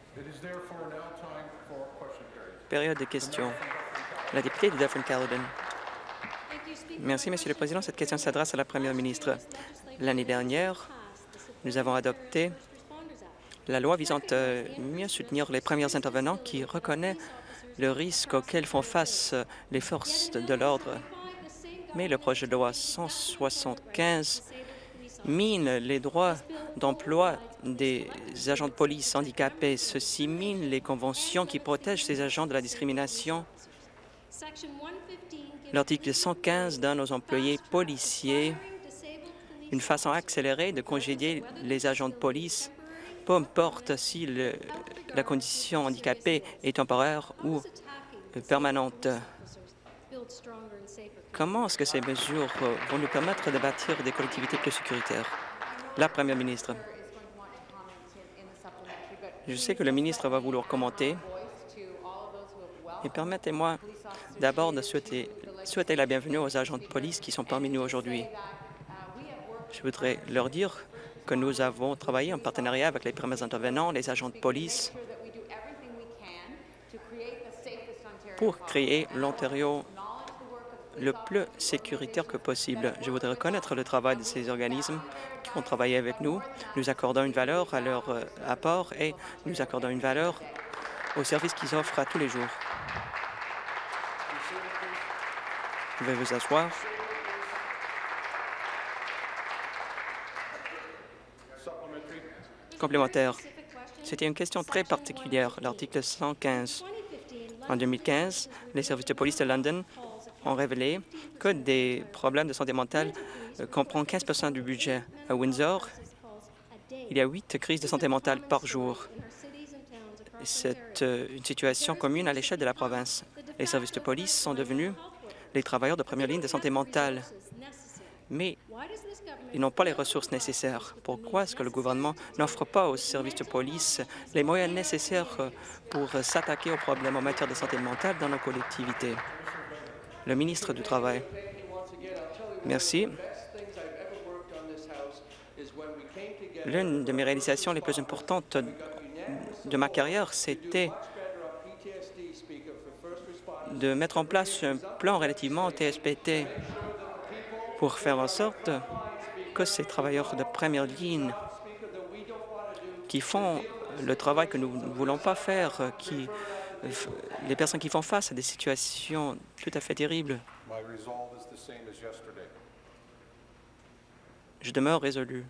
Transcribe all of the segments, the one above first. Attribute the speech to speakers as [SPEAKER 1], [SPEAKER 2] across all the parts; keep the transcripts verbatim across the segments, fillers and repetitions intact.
[SPEAKER 1] Période de questions. La députée de Dufferin-Caledon. Merci, Monsieur le Président. Cette question s'adresse à la Première ministre. L'année dernière, nous avons adopté la loi visant à mieux soutenir les premiers intervenants qui reconnaît le risque auquel font face les forces de l'ordre. Mais le projet de loi cent soixante-quinze mine les droits d'emploi des agents de police handicapés. Ceci mine les conventions qui protègent ces agents de la discrimination. L'article cent quinze donne aux employés policiers une façon accélérée de congédier les agents de police, peu importe si le, la condition handicapée est temporaire ou permanente. Comment est-ce que ces mesures vont nous permettre de bâtir des collectivités plus sécuritaires? La Première ministre. Je sais que le ministre va vouloir commenter. Et permettez-moi d'abord de souhaiter, souhaiter la bienvenue aux agents de police qui sont parmi nous aujourd'hui. Je voudrais leur dire que nous avons travaillé en partenariat avec les premiers intervenants, les agents de police, pour créer l'Ontario le plus sécuritaire que possible. Je voudrais reconnaître le travail de ces organismes qui ont travaillé avec nous. Nous accordons une valeur à leur euh, apport et nous accordons une valeur aux services qu'ils offrent à tous les jours. Vous pouvez vous asseoir. Complémentaire. C'était une question très particulière, l'article cent quinze. En deux mille quinze, les services de police de London ont révélé que des problèmes de santé mentale euh, comprennent quinze pour cent du budget. À Windsor, il y a huit crises de santé mentale par jour. C'est euh, une situation commune à l'échelle de la province. Les services de police sont devenus les travailleurs de première ligne de santé mentale, mais ils n'ont pas les ressources nécessaires. Pourquoi est-ce que le gouvernement n'offre pas aux services de police les moyens nécessaires pour s'attaquer aux problèmes en matière de santé mentale dans nos collectivités? Le ministre du Travail. Merci. L'une de mes réalisations les plus importantes de ma carrière, c'était de mettre en place un plan relativement T S P T pour faire en sorte que ces travailleurs de première ligne qui font le travail que nous ne voulons pas faire, qui, les personnes qui font face à des situations tout à fait terribles, je demeure résolu.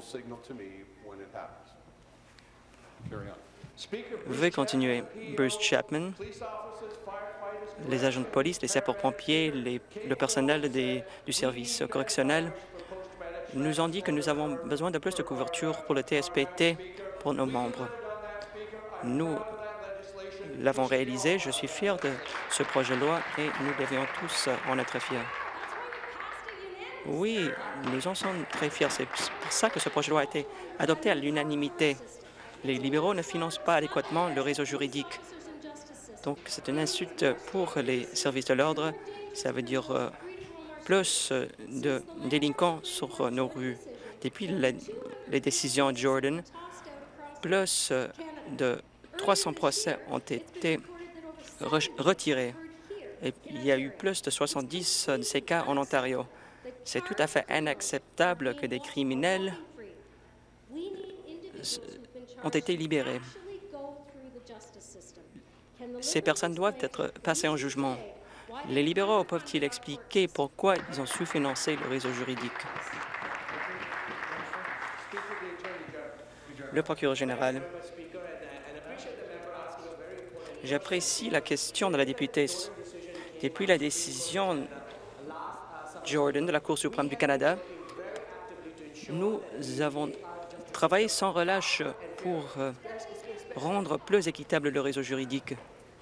[SPEAKER 1] Veuillez continuer. Bruce Chapman, les agents de police, les sapeurs-pompiers, les, le personnel des, du service correctionnel nous ont dit que nous avons besoin de plus de couverture pour le T S P T pour nos membres. Nous l'avons réalisé. Je suis fier de ce projet de loi et nous devions tous en être fiers. Oui, nous en sommes très fiers. C'est pour ça que ce projet de loi a été adopté à l'unanimité. Les libéraux ne financent pas adéquatement le réseau juridique. Donc, c'est une insulte pour les services de l'ordre. Ça veut dire euh, plus de délinquants sur nos rues. Depuis les, les décisions de Jordan, plus de trois cents procès ont été re retirés. Et il y a eu plus de soixante-dix de ces cas en Ontario. C'est tout à fait inacceptable que des criminels ont été libérés. Ces personnes doivent être passées en jugement. Les libéraux peuvent-ils expliquer pourquoi ils ont sous-financé le réseau juridique? Le procureur général. J'apprécie la question de la députée. Depuis la décision Jordan de la Cour suprême du Canada, nous avons travaillé sans relâche pour euh, rendre plus équitable le réseau juridique.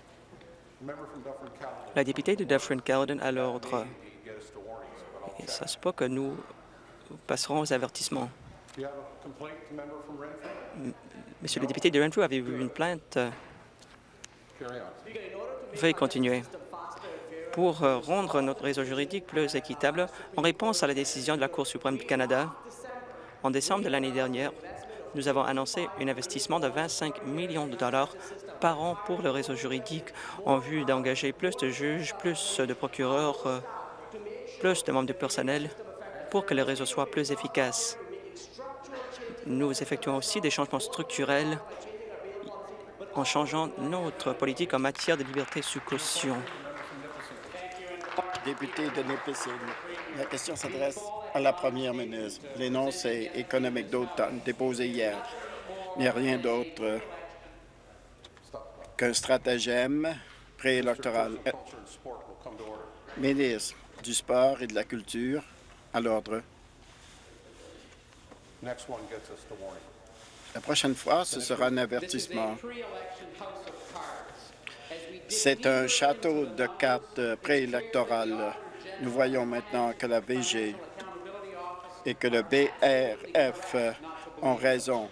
[SPEAKER 1] La députée de Dufferin-Caledon a l'ordre. Et ça se peut que nous passerons aux avertissements. Monsieur le député de Renfrew, avez-vous une plainte? Veuillez continuer. Pour euh, rendre notre réseau juridique plus équitable, en réponse à la décision de la Cour suprême du Canada, en décembre de l'année dernière, Nous avons annoncé un investissement de vingt-cinq millions de dollars par an pour le réseau juridique en vue d'engager plus de juges, plus de procureurs, euh, plus de membres du personnel pour que le réseau soit plus efficace. Nous effectuons aussi des changements structurels en changeant notre politique en matière de liberté sous caution.
[SPEAKER 2] Député de Nipissing, la question s'adresse à la première ministre. L'énoncé économique d'automne déposé hier n'est rien d'autre qu'un stratagème préélectoral. Ministre du Sport et de la Culture, à l'ordre. La prochaine fois, ce sera un avertissement. C'est un château de cartes préélectorales. Nous voyons maintenant que la V G et que le B R F ont raison.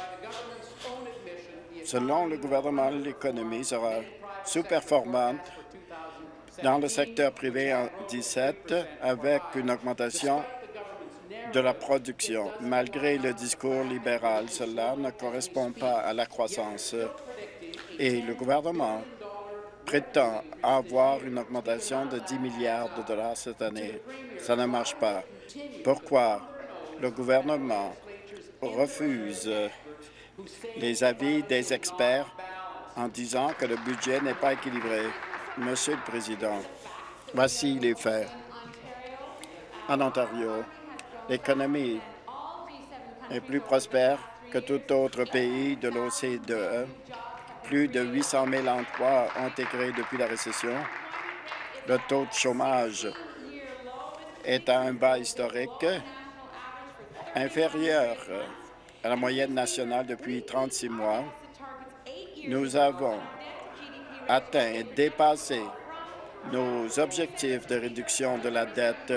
[SPEAKER 2] Selon le gouvernement, l'économie sera sous-performante dans le secteur privé en deux mille dix-sept avec une augmentation de la production. Malgré le discours libéral, cela ne correspond pas à la croissance. Et le gouvernement prétend avoir une augmentation de dix milliards de dollars cette année. Ça ne marche pas. Pourquoi le gouvernement refuse les avis des experts en disant que le budget n'est pas équilibré? Monsieur le Président, voici les faits. En Ontario, l'économie est plus prospère que tout autre pays de l'O C D E. Plus de huit cent mille emplois ont été créés depuis la récession. Le taux de chômage est à un bas historique, inférieur à la moyenne nationale depuis trente-six mois. Nous avons atteint et dépassé nos objectifs de réduction de la dette.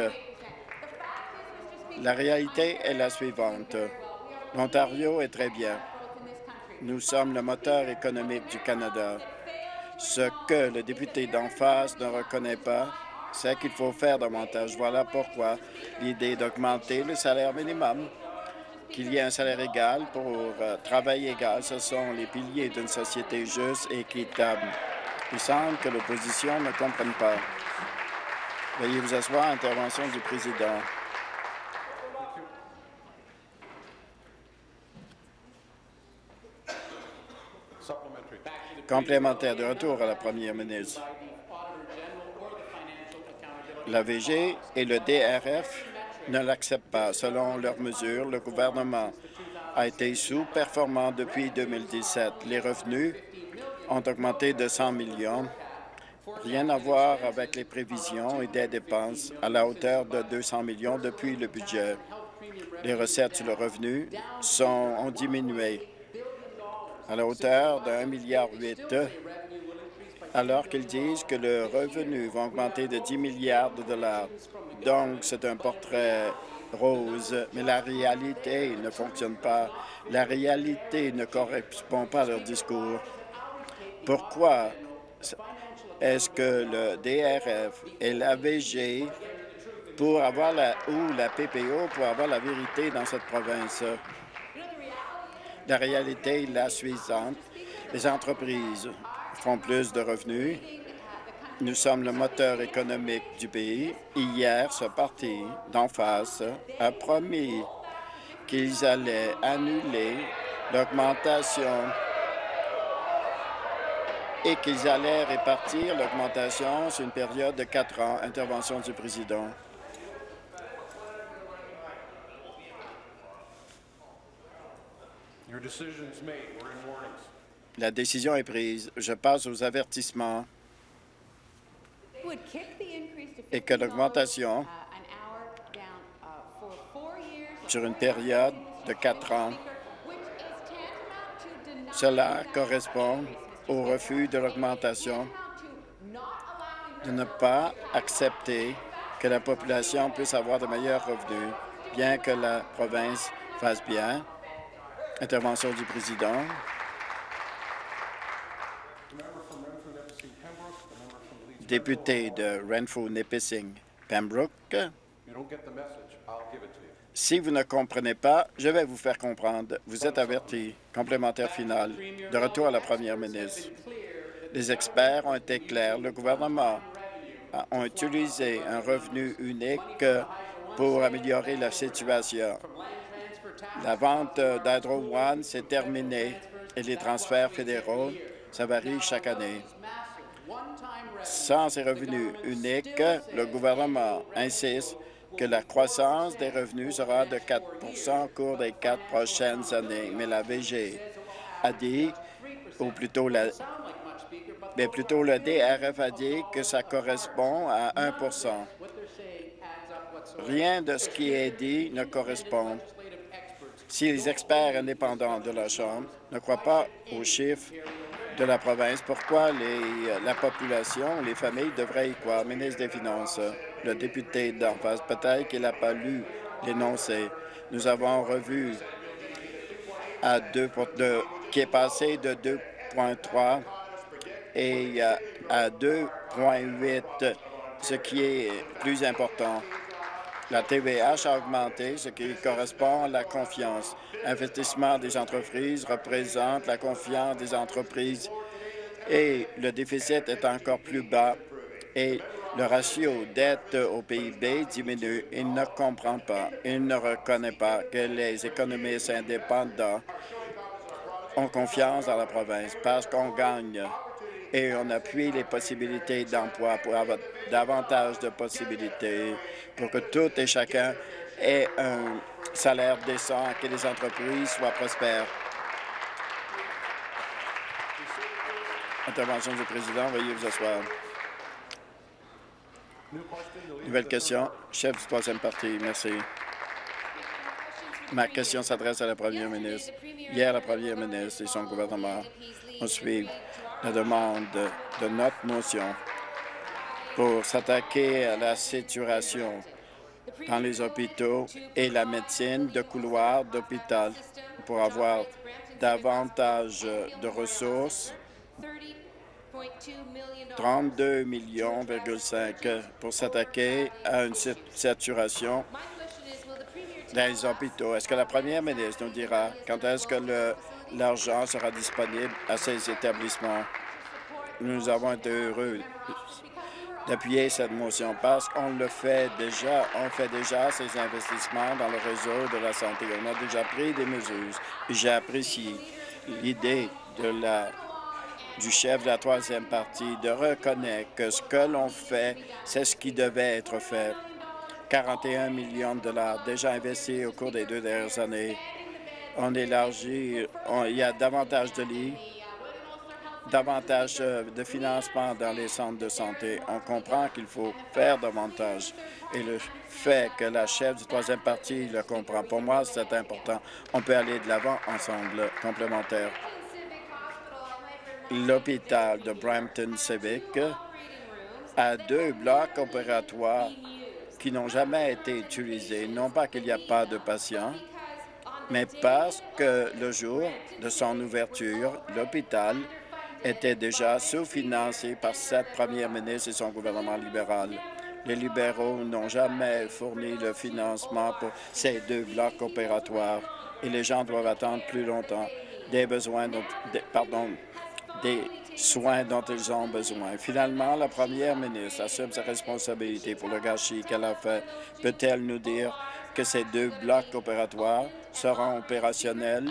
[SPEAKER 2] La réalité est la suivante. L'Ontario est très bien. Nous sommes le moteur économique du Canada. Ce que le député d'en face ne reconnaît pas, c'est qu'il faut faire davantage. Voilà pourquoi l'idée d'augmenter le salaire minimum, qu'il y ait un salaire égal pour euh, travail égal, ce sont les piliers d'une société juste et équitable. Il semble que l'opposition ne comprenne pas. Veuillez vous asseoir. Intervention du président. Complémentaire de retour à la première ministre. La V G et le D R F ne l'acceptent pas. Selon leurs mesures, le gouvernement a été sous-performant depuis deux mille dix-sept. Les revenus ont augmenté de cent millions. Rien à voir avec les prévisions et des dépenses à la hauteur de deux cents millions depuis le budget. Les recettes sur le revenu sont, ont diminué à la hauteur de un virgule huit milliard, alors qu'ils disent que le revenu va augmenter de dix milliards de dollars. Donc, c'est un portrait rose, mais la réalité ne fonctionne pas. La réalité ne correspond pas à leur discours. Pourquoi est-ce que le D R F et la V G pour avoir la, ou la P P O pour avoir la vérité dans cette province? La réalité est la suivante. Les entreprises font plus de revenus. Nous sommes le moteur économique du pays. Hier, ce parti d'en face a promis qu'ils allaient annuler l'augmentation et qu'ils allaient répartir l'augmentation sur une période de quatre ans. Intervention du président. La décision est prise. Je passe aux avertissements et que l'augmentation sur une période de quatre ans, cela correspond au refus de l'augmentation, de ne pas accepter que la population puisse avoir de meilleurs revenus, bien que la province fasse bien. Intervention du président. Député de Renfrew-Nipissing, Pembroke. Si vous ne comprenez pas, je vais vous faire comprendre. Vous êtes averti. Complémentaire final. De retour à la première ministre. Les experts ont été clairs. Le gouvernement a ont utilisé un revenu unique pour améliorer la situation. La vente d'Hydro One s'est terminée et les transferts fédéraux, ça varie chaque année. Sans ces revenus uniques, le gouvernement insiste que la croissance des revenus sera de quatre pour cent au cours des quatre prochaines années. Mais la V G a dit, ou plutôt, la, mais plutôt le D R F a dit que ça correspond à un pour cent. Rien de ce qui est dit ne correspond. Si les experts indépendants de la Chambre ne croient pas aux chiffres de la province, pourquoi les, la population, les familles devraient y croire? Ministre des Finances, le député d'en face, peut-être qu'il n'a pas lu l'énoncé. Nous avons revu à deux pour deux, qui est passé de deux virgule trois et à deux virgule huit, ce qui est plus important. La T V H a augmenté, ce qui correspond à la confiance. L'investissement des entreprises représente la confiance des entreprises et le déficit est encore plus bas et le ratio dette au P I B diminue. Il ne comprend pas, il ne reconnaît pas que les économistes indépendants ont confiance dans la province parce qu'on gagne et on appuie les possibilités d'emploi pour avoir davantage de possibilités pour que tout et chacun ait un salaire décent et que les entreprises soient prospères. Intervention du président, veuillez vous asseoir. Nouvelle question, chef du troisième parti. Merci. Ma question s'adresse à la première ministre. Hier, la première ministre et son gouvernement ont suivi la demande de notre motion pour s'attaquer à la saturation dans les hôpitaux et la médecine de couloir d'hôpital pour avoir davantage de ressources. trente-deux millions virgule cinq pour s'attaquer à une saturation dans les hôpitaux. Est-ce que la première ministre nous dira quand est-ce que l'argent sera disponible à ces établissements? Nous avons été heureux d'appuyer cette motion parce qu'on le fait déjà. On fait déjà ces investissements dans le réseau de la santé. On a déjà pris des mesures. J'ai apprécié l'idée de la du chef de la troisième partie de reconnaître que ce que l'on fait, c'est ce qui devait être fait. quarante et un millions de dollars déjà investis au cours des deux dernières années. On élargit, on, il y a davantage de lits, davantage de financement dans les centres de santé. On comprend qu'il faut faire davantage. Et le fait que la chef du troisième parti le comprend, pour moi, c'est important. On peut aller de l'avant ensemble, complémentaire. L'hôpital de Brampton Civic a deux blocs opératoires qui n'ont jamais été utilisés, non pas qu'il n'y a pas de patients, mais parce que le jour de son ouverture, l'hôpital était déjà sous-financé par cette première ministre et son gouvernement libéral. Les libéraux n'ont jamais fourni le financement pour ces deux blocs opératoires et les gens doivent attendre plus longtemps des besoins, dont, des, pardon, des soins dont ils ont besoin. Finalement, la première ministre assume sa responsabilité pour le gâchis qu'elle a fait. Peut-elle nous dire que ces deux blocs opératoires seront opérationnels?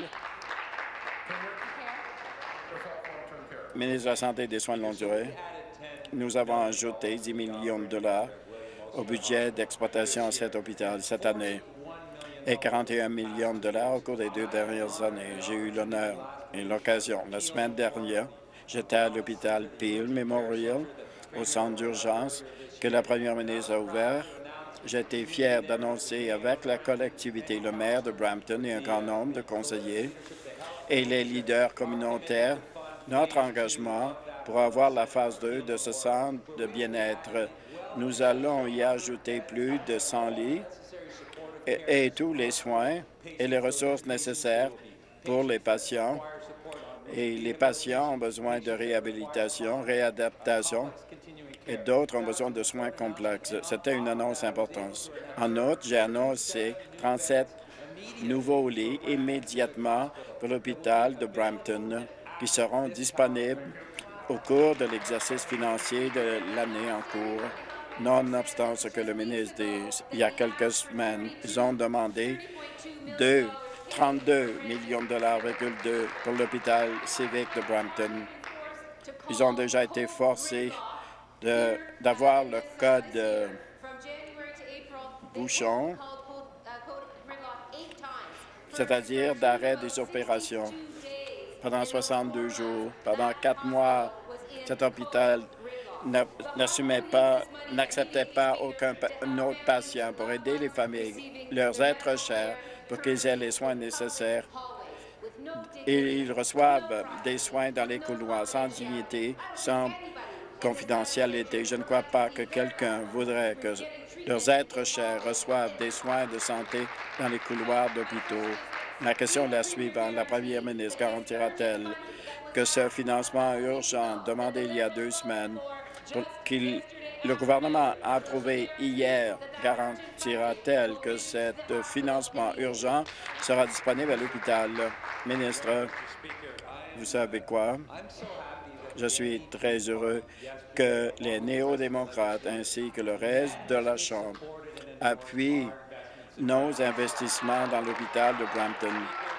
[SPEAKER 2] Ministre de la Santé et des Soins de longue durée, nous avons ajouté dix millions de dollars au budget d'exploitation à cet hôpital cette année et quarante et un millions de dollars au cours des deux dernières années. J'ai eu l'honneur et l'occasion. La semaine dernière, j'étais à l'hôpital Peel Memorial, au centre d'urgence que la première ministre a ouvert. J'étais fier d'annoncer avec la collectivité, le maire de Brampton et un grand nombre de conseillers et les leaders communautaires, notre engagement pour avoir la phase deux de ce centre de bien-être. Nous allons y ajouter plus de cent lits et, et tous les soins et les ressources nécessaires pour les patients. Et les patients ont besoin de réhabilitation, réadaptation et d'autres ont besoin de soins complexes. C'était une annonce importante. En outre, j'ai annoncé trente-sept nouveaux lits immédiatement pour l'hôpital de Brampton qui seront disponibles au cours de l'exercice financier de l'année en cours. Nonobstant ce que le ministre dit, il y a quelques semaines, ils ont demandé de trente-deux millions de dollars pour l'hôpital civique de Brampton. Ils ont déjà été forcés d'avoir le code euh, bouchon, c'est-à-dire d'arrêt des opérations pendant soixante-deux jours. Pendant quatre mois, cet hôpital n'assumait pas, n'acceptait pas aucun autre patient pour aider les familles, leurs êtres chers, pour qu'ils aient les soins nécessaires. Et ils reçoivent des soins dans les couloirs sans dignité, sans confidentialité. Je ne crois pas que quelqu'un voudrait que leurs êtres chers reçoivent des soins de santé dans les couloirs d'hôpitaux. Ma question est la suivante. La première ministre garantira-t-elle que ce financement urgent demandé il y a deux semaines, qu'il le gouvernement a approuvé hier, garantira-t-elle que ce financement urgent sera disponible à l'hôpital? Ministre, vous savez quoi? Je suis très heureux que les néo-démocrates ainsi que le reste de la Chambre appuient nos investissements dans l'hôpital de Brampton.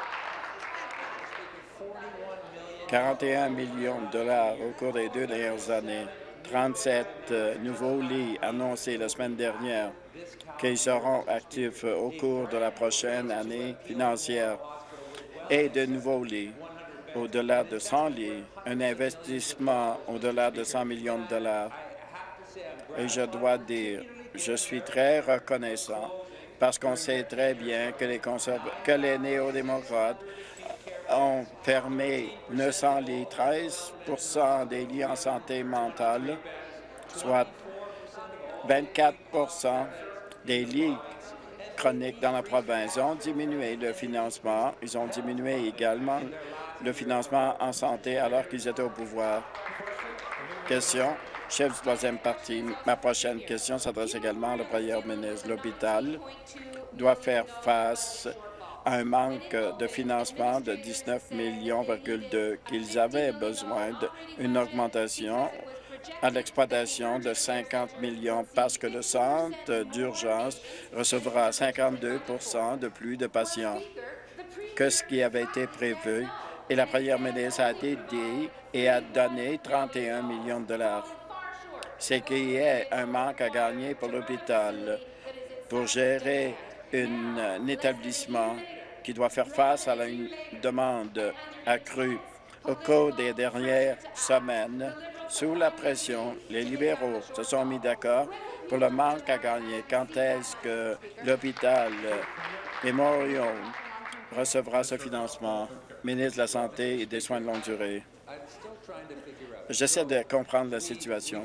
[SPEAKER 2] quarante et un millions de dollars au cours des deux dernières années, trente-sept euh, nouveaux lits annoncés la semaine dernière qui seront actifs au cours de la prochaine année financière et de nouveaux lits au-delà de cent lits, un investissement au-delà de cent millions de dollars. Et je dois dire, je suis très reconnaissant parce qu'on sait très bien que les, que les néo-démocrates ont fermé neuf cents lits, treize pour cent des lits en santé mentale, soit vingt-quatre pour cent des lits chroniques dans la province. Ils ont diminué le financement. Ils ont diminué également le financement en santé alors qu'ils étaient au pouvoir. Question, chef du troisième parti. Ma prochaine question s'adresse également à la première ministre. L'hôpital doit faire face à un manque de financement de dix-neuf millions virgule deux qu'ils avaient besoin d'une augmentation à l'exploitation de cinquante millions parce que le centre d'urgence recevra cinquante-deux pour cent de plus de patients que ce qui avait été prévu. Et la première ministre a aidé et a donné trente et un millions de dollars. C'est qu'il y ait un manque à gagner pour l'hôpital pour gérer une, un établissement qui doit faire face à une demande accrue. Au cours des dernières semaines, sous la pression, les libéraux se sont mis d'accord pour le manque à gagner. Quand est-ce que l'hôpital Memorial recevra ce financement? Ministre de la Santé et des Soins de longue durée. J'essaie de comprendre la situation.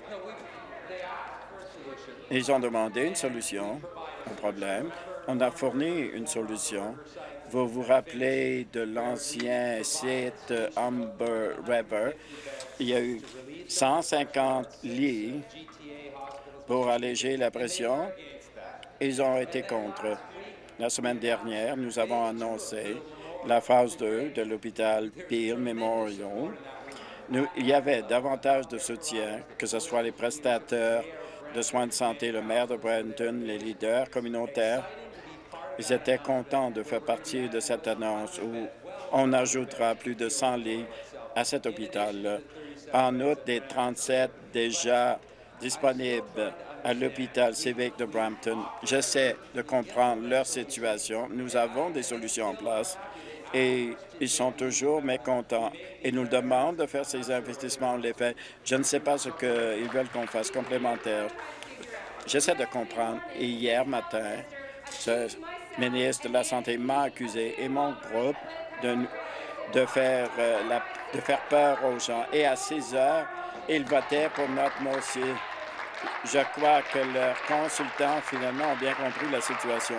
[SPEAKER 2] Ils ont demandé une solution au problème. On a fourni une solution. Vous vous rappelez de l'ancien site Humber River. Il y a eu cent cinquante lits pour alléger la pression. Ils ont été contre. La semaine dernière, nous avons annoncé la phase deux de l'hôpital Peel Memorial. Nous, il y avait davantage de soutien, que ce soit les prestataires de soins de santé, le maire de Brampton, les leaders communautaires. Ils étaient contents de faire partie de cette annonce où on ajoutera plus de cent lits à cet hôpital. En outre, des trente-sept déjà disponibles à l'hôpital civique de Brampton. J'essaie de comprendre leur situation. Nous avons des solutions en place et ils sont toujours mécontents et nous demandent de faire ces investissements. On les fait. Je ne sais pas ce qu'ils veulent qu'on fasse complémentaire. J'essaie de comprendre. Et hier matin, ce ministre de la Santé m'a accusé et mon groupe de, de, faire, euh, la, de faire peur aux gens. Et à six heures, ils votaient pour notre motion. Je crois que leurs consultants, finalement, ont bien compris la situation.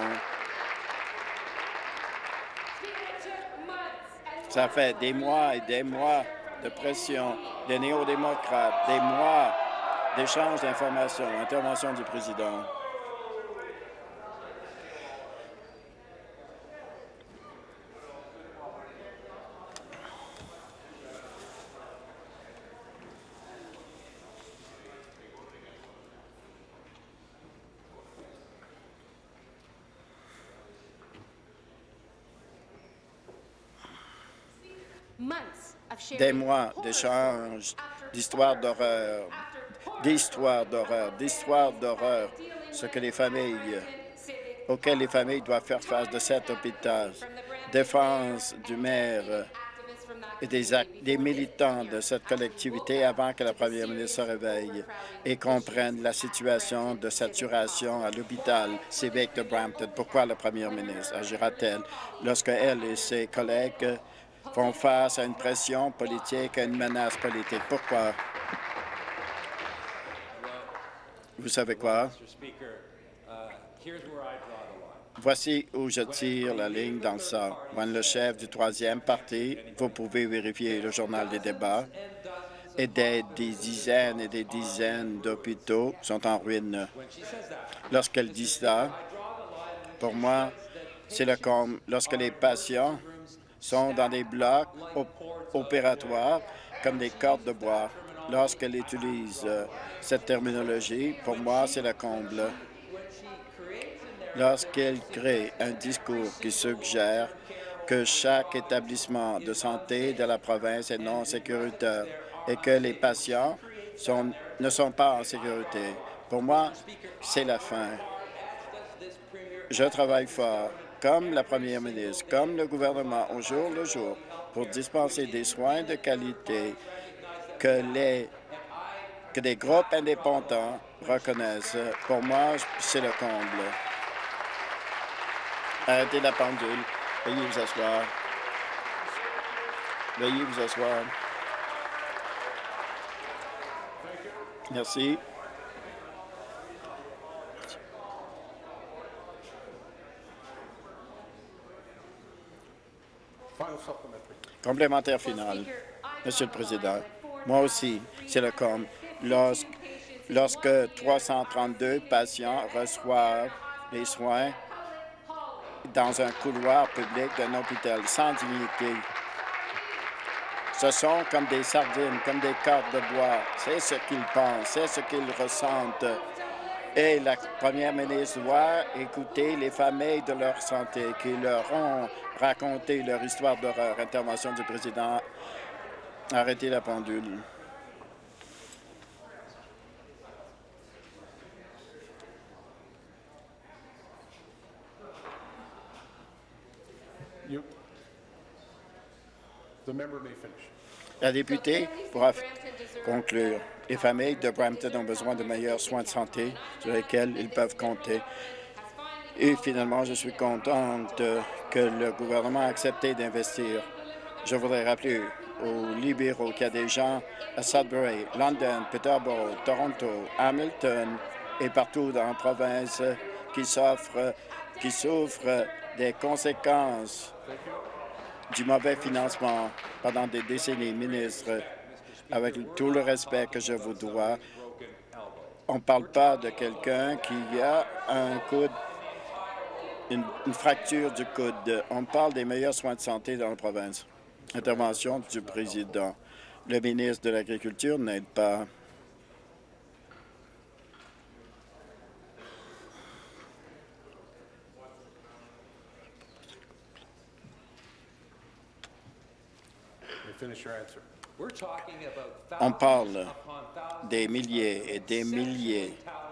[SPEAKER 2] Ça fait des mois et des mois de pression des néo-démocrates, des mois d'échange d'informations. Intervention du président. Des mois d'échanges, d'histoires d'horreur, d'histoires d'horreur, d'histoires d'horreur, ce que les familles, auxquelles les familles doivent faire face de cet hôpital. Défense du maire et des, des militants de cette collectivité avant que la première ministre se réveille et comprenne la situation de saturation à l'hôpital civique de Brampton. Pourquoi la première ministre agira-t-elle lorsque elle et ses collègues font face à une pression politique, à une menace politique? Pourquoi? Vous savez quoi? Voici où je tire la ligne dans ça. Quand le chef du troisième parti, vous pouvez vérifier le journal des débats, et des, des dizaines et des dizaines d'hôpitaux sont en ruine. Lorsqu'elle dit ça, pour moi, c'est le comme lorsque les patients sont dans des blocs op opératoires comme des cordes de bois. Lorsqu'elle utilise euh, cette terminologie, pour moi, c'est le comble. Lorsqu'elle crée un discours qui suggère que chaque établissement de santé de la province est non sécuritaire et que les patients sont, ne sont pas en sécurité, pour moi, c'est la fin. Je travaille fort, comme la première ministre, comme le gouvernement, au jour le jour, pour dispenser des soins de qualité que, les, que des groupes indépendants reconnaissent. Pour moi, c'est le comble. Arrêtez la pendule. Veuillez vous asseoir. Veuillez vous asseoir. Merci. Complémentaire final. Monsieur le Président, moi aussi, c'est le com. Lorsque, lorsque trois cent trente-deux patients reçoivent les soins dans un couloir public d'un hôpital sans dignité, ce sont comme des sardines, comme des cordes de bois. C'est ce qu'ils pensent, c'est ce qu'ils ressentent. Et la première ministre doit écouter les familles de leur santé qui leur ont raconté leur histoire d'horreur. Intervention du président. Arrêtez la pendule. You. The member may finish. La députée pourra conclure. Les familles de Brampton ont besoin de meilleurs soins de santé sur lesquels ils peuvent compter. Et finalement, je suis contente que le gouvernement a accepté d'investir. Je voudrais rappeler aux libéraux qu'il y a des gens à Sudbury, London, Peterborough, Toronto, Hamilton et partout dans la province qui souffrent, qui souffrent des conséquences du mauvais financement pendant des décennies. Ministre, avec tout le respect que je vous dois, on ne parle pas de quelqu'un qui a un coude, une, une fracture du coude. On parle des meilleurs soins de santé dans la province. Intervention du président. Le ministre de l'Agriculture n'aide pas. On parle des milliers et des milliers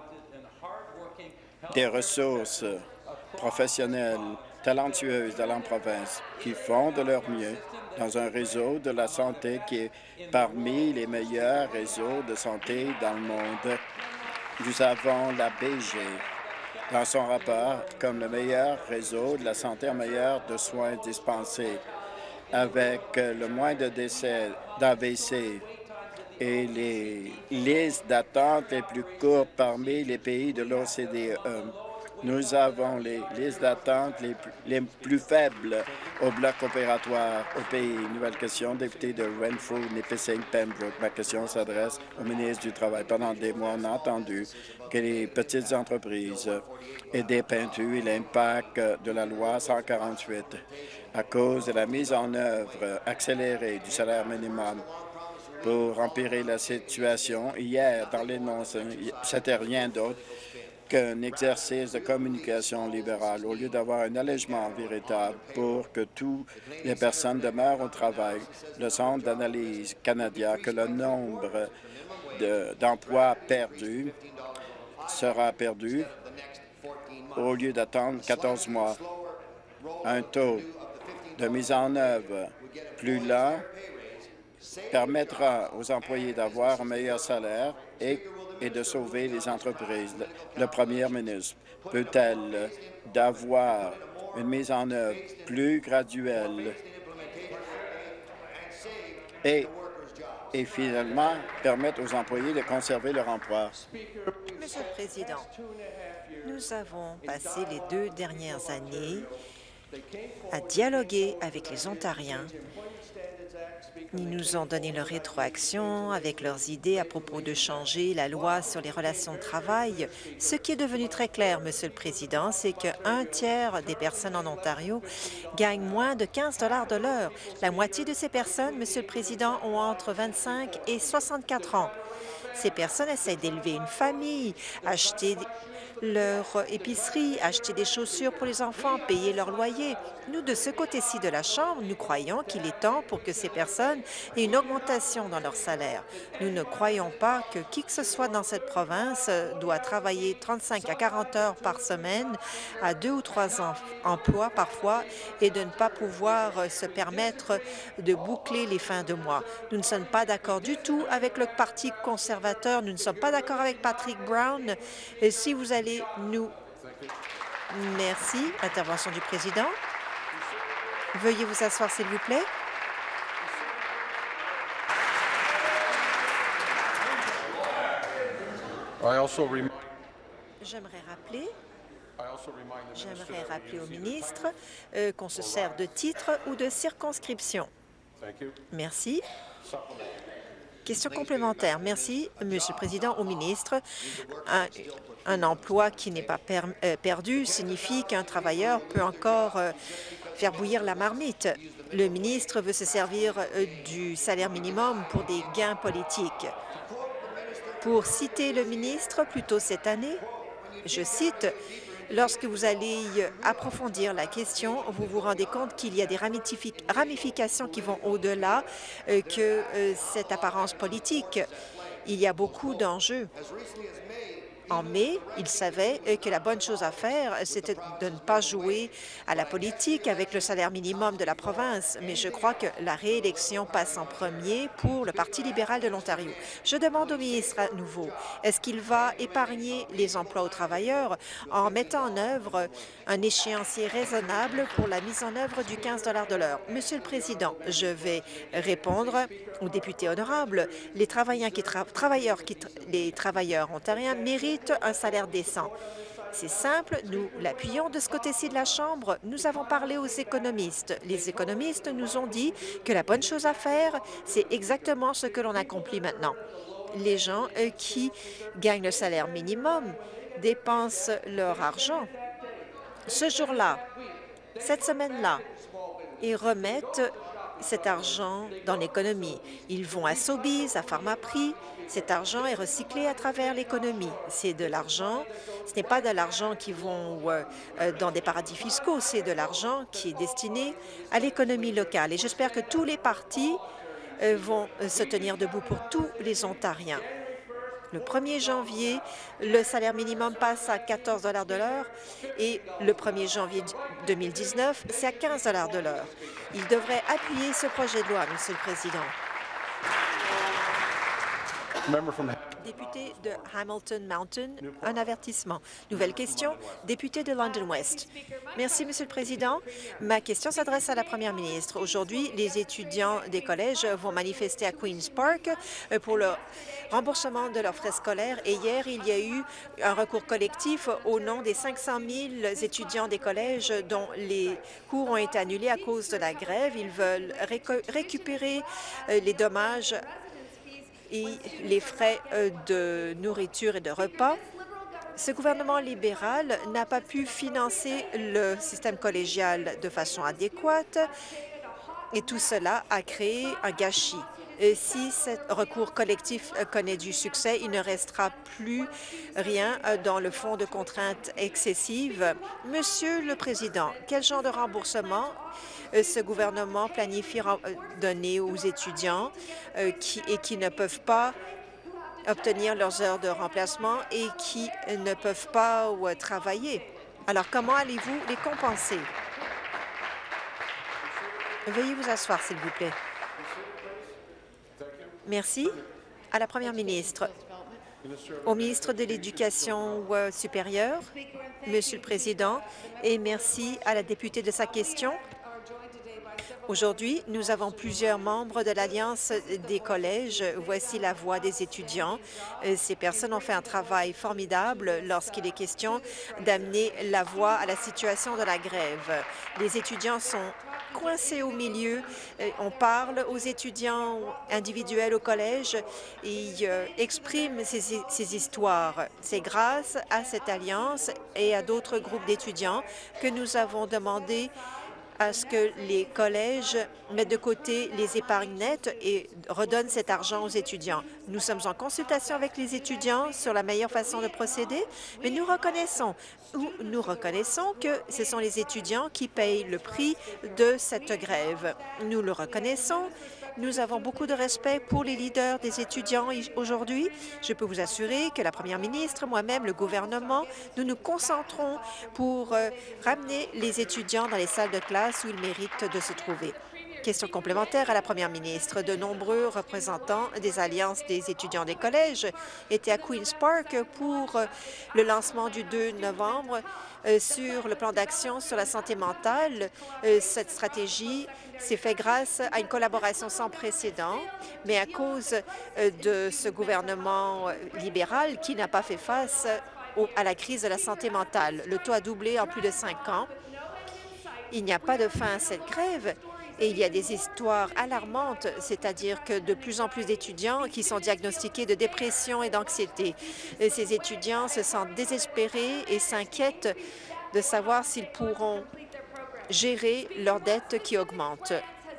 [SPEAKER 2] des ressources professionnelles talentueuses dans la province qui font de leur mieux dans un réseau de la santé qui est parmi les meilleurs réseaux de santé dans le monde. Nous avons la B G dans son rapport comme le meilleur réseau de la santé en meilleur de soins dispensés, avec le moins de décès d'A V C et les listes d'attente les plus courtes parmi les pays de l'O C D E. Nous avons les listes d'attente les, les plus faibles au bloc opératoire au pays. Nouvelle question, député de Renfrew, Nipissing, Pembroke. Ma question s'adresse au ministre du Travail. Pendant des mois, on a entendu que les petites entreprises étaient pointues et l'impact de la loi cent quarante-huit à cause de la mise en œuvre accélérée du salaire minimum. Pour empirer la situation, hier, dans l'énoncé, c'était rien d'autre qu'un exercice de communication libérale au lieu d'avoir un allègement véritable pour que toutes les personnes demeurent au travail. Le Centre d'analyse canadien que le nombre d'emplois perdus sera perdu au lieu d'attendre quatorze mois. Un taux de mise en œuvre plus lent permettra aux employés d'avoir un meilleur salaire et et de sauver les entreprises. Le premier ministre peut-elle d'avoir une mise en œuvre plus graduelle et, et finalement permettre aux employés de conserver leur emploi?
[SPEAKER 3] Monsieur le Président, nous avons passé les deux dernières années à dialoguer avec les Ontariens. Ils nous ont donné leur rétroaction avec leurs idées à propos de changer la loi sur les relations de travail. Ce qui est devenu très clair, Monsieur le Président, c'est qu'un tiers des personnes en Ontario gagnent moins de quinze dollars de l'heure. La moitié de ces personnes, Monsieur le Président, ont entre vingt-cinq et soixante-quatre ans. Ces personnes essaient d'élever une famille, acheter leur épicerie, acheter des chaussures pour les enfants, payer leur loyer. Nous, de ce côté-ci de la Chambre, nous croyons qu'il est temps pour que ces personnes aient une augmentation dans leur salaire. Nous ne croyons pas que qui que ce soit dans cette province doit travailler trente-cinq à quarante heures par semaine à deux ou trois em- emplois parfois et de ne pas pouvoir se permettre de boucler les fins de mois. Nous ne sommes pas d'accord du tout avec le Parti conservateur. Nous ne sommes pas d'accord avec Patrick Brown. Et si vous allez nous... Merci. Intervention du président. Veuillez vous asseoir, s'il vous plaît. J'aimerais rappeler, j'aimerais rappeler au ministre euh, qu'on se sert de titre ou de circonscription. Merci. Question complémentaire. Merci, Monsieur le Président, au ministre. Un, un emploi qui n'est pas per, euh, perdu signifie qu'un travailleur peut encore euh, faire bouillir la marmite. Le ministre veut se servir euh, du salaire minimum pour des gains politiques. Pour citer le ministre, plus tôt cette année, je cite, « Lorsque vous allez approfondir la question, vous vous rendez compte qu'il y a des ramifications qui vont au-delà euh, que euh, cette apparence politique. Il y a beaucoup d'enjeux. » En mai, il savait que la bonne chose à faire, c'était de ne pas jouer à la politique avec le salaire minimum de la province, mais je crois que la réélection passe en premier pour le Parti libéral de l'Ontario. Je demande au ministre à nouveau, est-ce qu'il va épargner les emplois aux travailleurs en mettant en œuvre un échéancier raisonnable pour la mise en œuvre du quinze dollars de l'heure? Monsieur le Président, je vais répondre aux députés honorables. Les travailleurs qui, tra travailleurs qui tra les travailleurs ontariens méritent un salaire décent. C'est simple, nous l'appuyons de ce côté-ci de la Chambre. Nous avons parlé aux économistes. Les économistes nous ont dit que la bonne chose à faire, c'est exactement ce que l'on accomplit maintenant. Les gens euh, qui gagnent le salaire minimum dépensent leur argent ce jour-là, cette semaine-là, et remettent cet argent dans l'économie. Ils vont à Sobeys, à Pharmaprix. Cet argent est recyclé à travers l'économie. C'est de l'argent, ce n'est pas de l'argent qui vont euh, dans des paradis fiscaux, c'est de l'argent qui est destiné à l'économie locale. Et j'espère que tous les partis euh, vont euh, se tenir debout pour tous les Ontariens. Le premier janvier, le salaire minimum passe à quatorze dollars de l'heure et le premier janvier deux mille dix-neuf, c'est à quinze dollars de l'heure. Il devrait appuyer ce projet de loi, Monsieur le Président. Député de Hamilton Mountain, un avertissement. Nouvelle question, député de London West. Merci, Monsieur le Président. Ma question s'adresse à la Première ministre. Aujourd'hui, les étudiants des collèges vont manifester à Queen's Park pour le remboursement de leurs frais scolaires. Et hier, il y a eu un recours collectif au nom des cinq cent mille étudiants des collèges dont les cours ont été annulés à cause de la grève. Ils veulent récu récupérer les dommages et les frais de nourriture et de repas. Ce gouvernement libéral n'a pas pu financer le système collégial de façon adéquate et tout cela a créé un gâchis. Et si ce recours collectif connaît du succès, il ne restera plus rien dans le fonds de contraintes excessives. Monsieur le Président, quel genre de remboursement ce gouvernement planifie donner aux étudiants euh, qui, et qui ne peuvent pas obtenir leurs heures de remplacement et qui ne peuvent pas ou, euh, travailler. Alors, comment allez-vous les compenser? Veuillez vous asseoir, s'il vous plaît. Merci. À la Première ministre. Au ministre de l'Éducation euh, supérieure, Monsieur le Président, et merci à la députée de sa question. Aujourd'hui, nous avons plusieurs membres de l'Alliance des collèges. Voici la voix des étudiants. Ces personnes ont fait un travail formidable lorsqu'il est question d'amener la voix à la situation de la grève. Les étudiants sont coincés au milieu. On parle aux étudiants individuels au collège et euh, expriment ces, ces histoires. C'est grâce à cette alliance et à d'autres groupes d'étudiants que nous avons demandé à ce que les collèges mettent de côté les épargnes nettes et redonnent cet argent aux étudiants. Nous sommes en consultation avec les étudiants sur la meilleure façon de procéder, mais nous reconnaissons, ou nous reconnaissons que ce sont les étudiants qui payent le prix de cette grève. Nous le reconnaissons. Nous avons beaucoup de respect pour les leaders des étudiants aujourd'hui. Je peux vous assurer que la Première ministre, moi-même, le gouvernement, nous nous concentrons pour euh, ramener les étudiants dans les salles de classe où ils méritent de se trouver. Question complémentaire à la Première ministre. De nombreux représentants des alliances des étudiants des collèges étaient à Queen's Park pour euh, le lancement du deux novembre euh, sur le plan d'action sur la santé mentale. Euh, cette stratégie s'est faite grâce à une collaboration sans précédent, mais à cause euh, de ce gouvernement libéral qui n'a pas fait face au, à la crise de la santé mentale. Le taux a doublé en plus de cinq ans. Il n'y a pas de fin à cette grève. Et il y a des histoires alarmantes, c'est-à-dire que de plus en plus d'étudiants qui sont diagnostiqués de dépression et d'anxiété. Ces étudiants se sentent désespérés et s'inquiètent de savoir s'ils pourront gérer leurs dettes qui augmentent.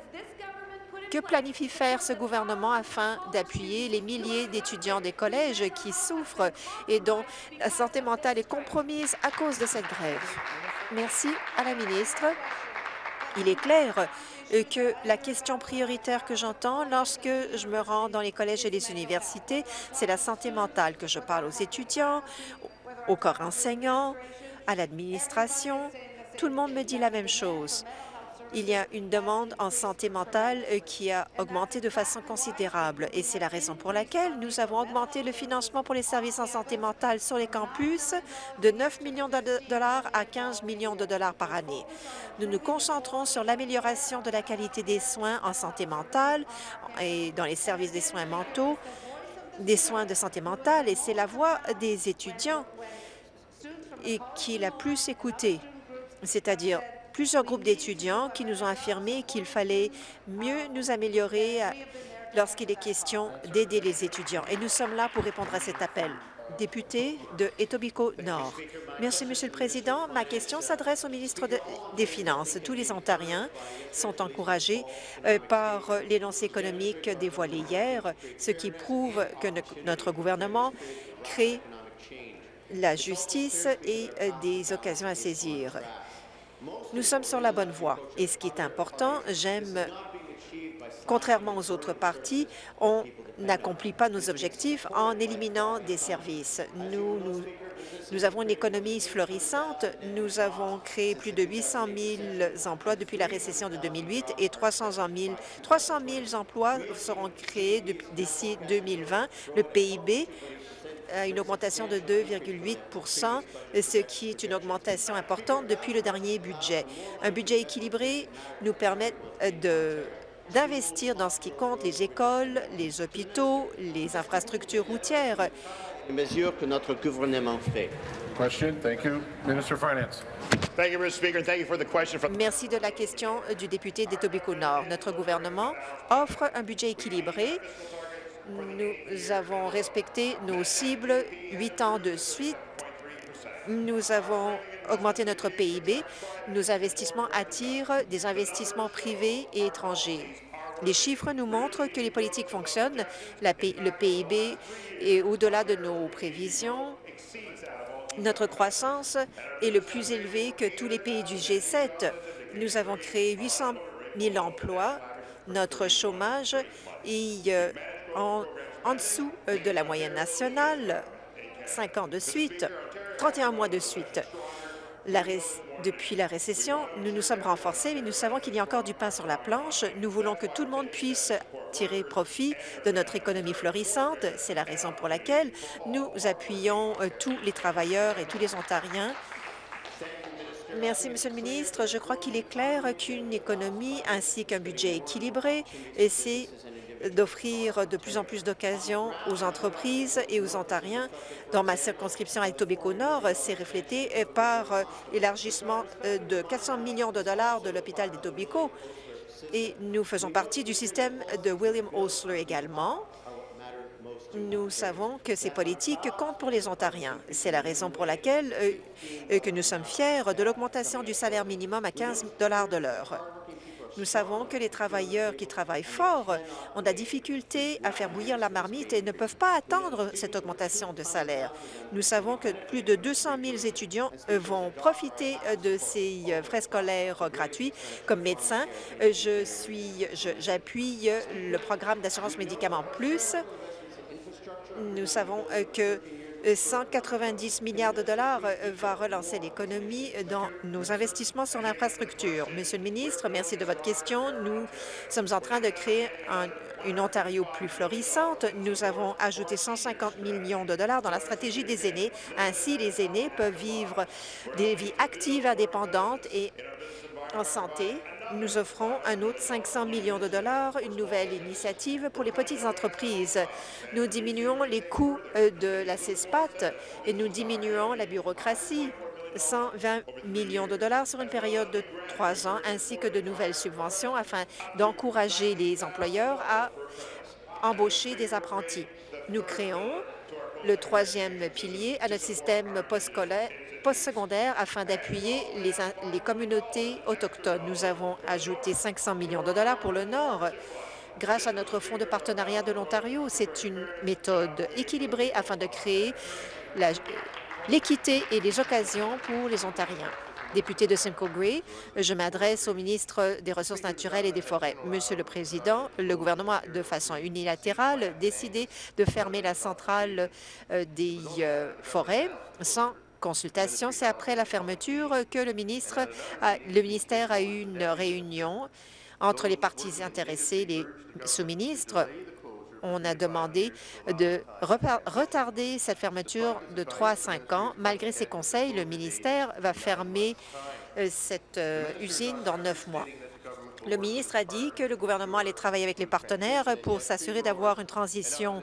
[SPEAKER 3] Que planifie faire ce gouvernement afin d'appuyer les milliers d'étudiants des collèges qui souffrent et dont la santé mentale est compromise à cause de cette grève? Merci à la ministre. Il est clair que la question prioritaire que j'entends lorsque je me rends dans les collèges et les universités, c'est la santé mentale, que je parle aux étudiants, au corps enseignant, à l'administration. Tout le monde me dit la même chose. Il y a une demande en santé mentale qui a augmenté de façon considérable et c'est la raison pour laquelle nous avons augmenté le financement pour les services en santé mentale sur les campus de neuf millions de dollars à quinze millions de dollars par année. Nous nous concentrons sur l'amélioration de la qualité des soins en santé mentale et dans les services des soins mentaux, des soins de santé mentale, et c'est la voix des étudiants et qui est la plus écoutée, c'est-à-dire plusieurs groupes d'étudiants qui nous ont affirmé qu'il fallait mieux nous améliorer lorsqu'il est question d'aider les étudiants. Et nous sommes là pour répondre à cet appel. Député de Etobicoke Nord. Merci, Monsieur le Président. Ma question s'adresse au ministre de, des Finances. Tous les Ontariens sont encouragés euh, par l'énoncé économique dévoilé hier, ce qui prouve que ne, notre gouvernement crée la justice et euh, des occasions à saisir. Nous sommes sur la bonne voie. Et ce qui est important, j'aime, contrairement aux autres partis, on n'accomplit pas nos objectifs en éliminant des services. Nous nous Nous avons une économie florissante. Nous avons créé plus de huit cent mille emplois depuis la récession de deux mille huit et trois cent mille emplois seront créés d'ici deux mille vingt. Le P I B a une augmentation de deux virgule huit pour cent, ce qui est une augmentation importante depuis le dernier budget. Un budget équilibré nous permet de d'investir dans ce qui compte, les écoles, les hôpitaux, les infrastructures routières.
[SPEAKER 4] Les mesures que notre gouvernement fait.
[SPEAKER 5] Question. Thank you. Minister of Finance.
[SPEAKER 6] Thank you, Mister Speaker, and thank you for the question from.
[SPEAKER 3] Merci de la question du député d'Etobicoke-Nord. Notre gouvernement offre un budget équilibré. Nous avons respecté nos cibles huit ans de suite. Nous avons augmenté notre P I B. Nos investissements attirent des investissements privés et étrangers. Les chiffres nous montrent que les politiques fonctionnent. La P le P I B est au-delà de nos prévisions. Notre croissance est le plus élevé que tous les pays du G sept. Nous avons créé huit cent mille emplois. Notre chômage est euh, en, en dessous de la moyenne nationale, cinq ans de suite, trente et un mois de suite. La Depuis la récession, nous nous sommes renforcés, mais nous savons qu'il y a encore du pain sur la planche. Nous voulons que tout le monde puisse tirer profit de notre économie florissante. C'est la raison pour laquelle nous appuyons euh, tous les travailleurs et tous les Ontariens. Merci, Monsieur le ministre. Je crois qu'il est clair qu'une économie ainsi qu'un budget équilibré, c'est d'offrir de plus en plus d'occasions aux entreprises et aux Ontariens. Dans ma circonscription à Etobicoke-Nord, c'est reflété par l'élargissement de quatre cents millions de dollars de l'hôpital d'Etobicoke. Et nous faisons partie du système de William Osler également. Nous savons que ces politiques comptent pour les Ontariens. C'est la raison pour laquelle euh, que nous sommes fiers de l'augmentation du salaire minimum à quinze dollars de l'heure. Nous savons que les travailleurs qui travaillent fort ont de la difficulté à faire bouillir la marmite et ne peuvent pas attendre cette augmentation de salaire. Nous savons que plus de deux cent mille étudiants vont profiter de ces frais scolaires gratuits. Comme médecin, je suis, j'appuie le programme d'assurance médicaments plus. Nous savons que cent quatre-vingt-dix milliards de dollars va relancer l'économie dans nos investissements sur l'infrastructure. Monsieur le ministre, merci de votre question. Nous sommes en train de créer un, une Ontario plus florissante. Nous avons ajouté cent cinquante millions de dollars dans la stratégie des aînés. Ainsi, les aînés peuvent vivre des vies actives, indépendantes et en santé. Nous offrons un autre cinq cents millions de dollars, une nouvelle initiative pour les petites entreprises. Nous diminuons les coûts de la CESPAT et nous diminuons la bureaucratie, cent vingt millions de dollars sur une période de trois ans, ainsi que de nouvelles subventions afin d'encourager les employeurs à embaucher des apprentis. Nous créons le troisième pilier à notre système postsecondaire postsecondaire afin d'appuyer les, les communautés autochtones. Nous avons ajouté cinq cents millions de dollars pour le Nord. Grâce à notre fonds de partenariat de l'Ontario, c'est une méthode équilibrée afin de créer l'équité et les occasions pour les Ontariens. Député de Simcoe Grey, je m'adresse au ministre des Ressources naturelles et des Forêts. Monsieur le Président, le gouvernement a de façon unilatérale décidé de fermer la centrale des forêts sans consultation. C'est après la fermeture que le, ministre a, le ministère a eu une réunion entre les parties intéressées, les sous-ministres. On a demandé de retarder cette fermeture de trois à cinq ans. Malgré ces conseils, le ministère va fermer cette usine dans neuf mois. Le ministre a dit que le gouvernement allait travailler avec les partenaires pour s'assurer d'avoir une transition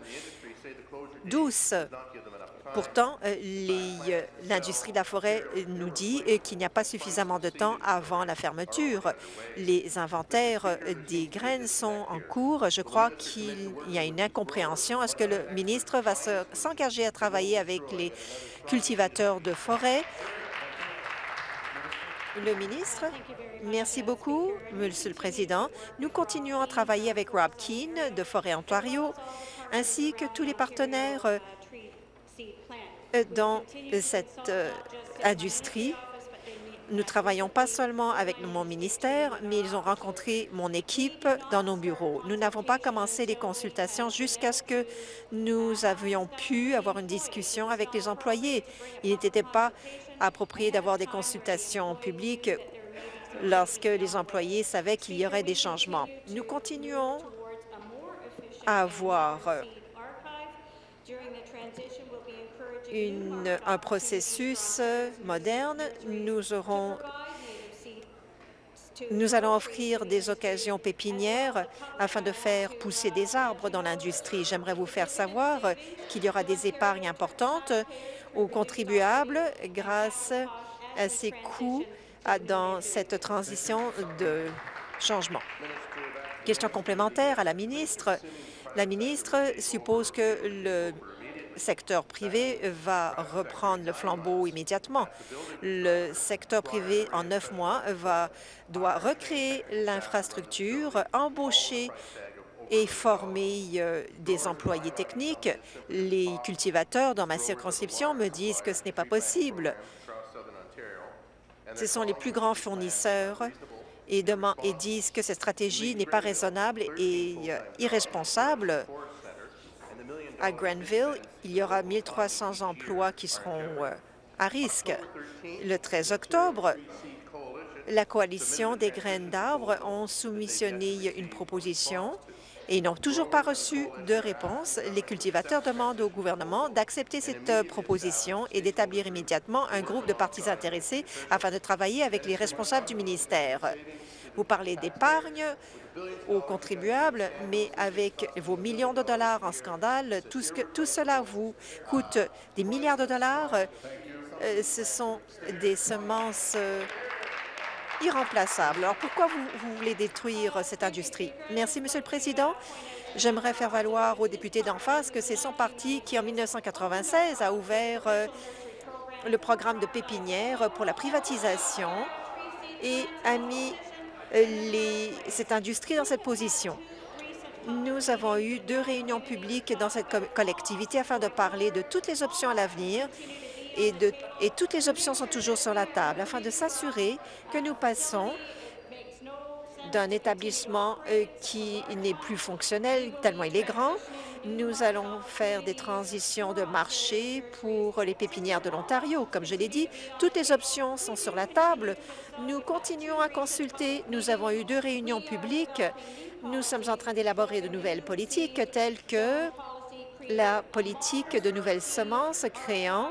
[SPEAKER 3] douce. Pourtant, l'industrie de la forêt nous dit qu'il n'y a pas suffisamment de temps avant la fermeture. Les inventaires des graines sont en cours. Je crois qu'il y a une incompréhension. Est-ce que le ministre va s'engager à travailler avec les cultivateurs de forêt? Le ministre, merci beaucoup, Monsieur le Président. Nous continuons à travailler avec Rob Keane de Forêt Ontario, ainsi que tous les partenaires dans cette euh, industrie. Nous travaillons pas seulement avec mon ministère, mais ils ont rencontré mon équipe dans nos bureaux. Nous n'avons pas commencé les consultations jusqu'à ce que nous avions pu avoir une discussion avec les employés. Il n'était pas approprié d'avoir des consultations publiques lorsque les employés savaient qu'il y aurait des changements. Nous continuons à avoir Une, un processus moderne. Nous aurons, nous allons offrir des occasions pépinières afin de faire pousser des arbres dans l'industrie. J'aimerais vous faire savoir qu'il y aura des épargnes importantes aux contribuables grâce à ces coûts dans cette transition de changement. Question complémentaire à la ministre. La ministre suppose que le secteur privé va reprendre le flambeau immédiatement. Le secteur privé, en neuf mois, va, doit recréer l'infrastructure, embaucher et former euh, des employés techniques. Les cultivateurs dans ma circonscription me disent que ce n'est pas possible. Ce sont les plus grands fournisseurs et, et disent que cette stratégie n'est pas raisonnable et euh, irresponsable. À Grenville, il y aura mille trois cents emplois qui seront euh, à risque. Le treize octobre, la Coalition des graines d'arbres ont soumissionné une proposition et n'ont toujours pas reçu de réponse. Les cultivateurs demandent au gouvernement d'accepter cette euh, proposition et d'établir immédiatement un groupe de parties intéressées afin de travailler avec les responsables du ministère. Vous parlez d'épargne aux contribuables, mais avec vos millions de dollars en scandale, tout, ce que, tout cela vous coûte des milliards de dollars. Euh, ce sont des semences euh, irremplaçables. Alors, pourquoi vous, vous voulez détruire cette industrie? Merci, Monsieur le Président. J'aimerais faire valoir aux députés d'en face que c'est son parti qui, en mille neuf cent quatre-vingt-seize, a ouvert euh, le programme de pépinière pour la privatisation et a mis Les, cette industrie dans cette position. Nous avons eu deux réunions publiques dans cette co collectivité afin de parler de toutes les options à l'avenir et, de, et toutes les options sont toujours sur la table afin de s'assurer que nous passons d'un établissement euh, qui n'est plus fonctionnel tellement il est grand. Nous allons faire des transitions de marché pour les pépinières de l'Ontario. Comme je l'ai dit, toutes les options sont sur la table. Nous continuons à consulter. Nous avons eu deux réunions publiques. Nous sommes en train d'élaborer de nouvelles politiques telles que la politique de nouvelles semences créant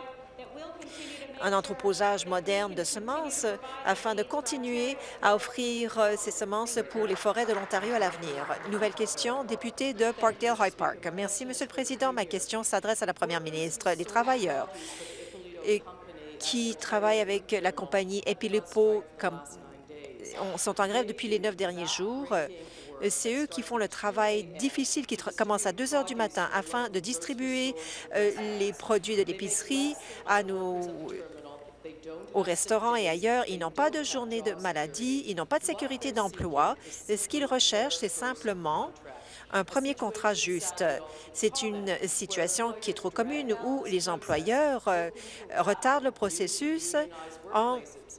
[SPEAKER 3] un entreposage moderne de semences afin de continuer à offrir ces semences pour les forêts de l'Ontario à l'avenir. Nouvelle question, député de Parkdale-Hyde Park. Merci, Monsieur le Président. Ma question s'adresse à la Première ministre. Les travailleurs et qui travaillent avec la compagnie Epilipo comme, sont en grève depuis les neuf derniers jours. C'est eux qui font le travail difficile qui commence à deux heures du matin afin de distribuer euh, les produits de l'épicerie à nos aux restaurants et ailleurs. Ils n'ont pas de journée de maladie, ils n'ont pas de sécurité d'emploi. Ce qu'ils recherchent, c'est simplement un premier contrat juste. C'est une situation qui est trop commune où les employeurs euh, retardent le processus en,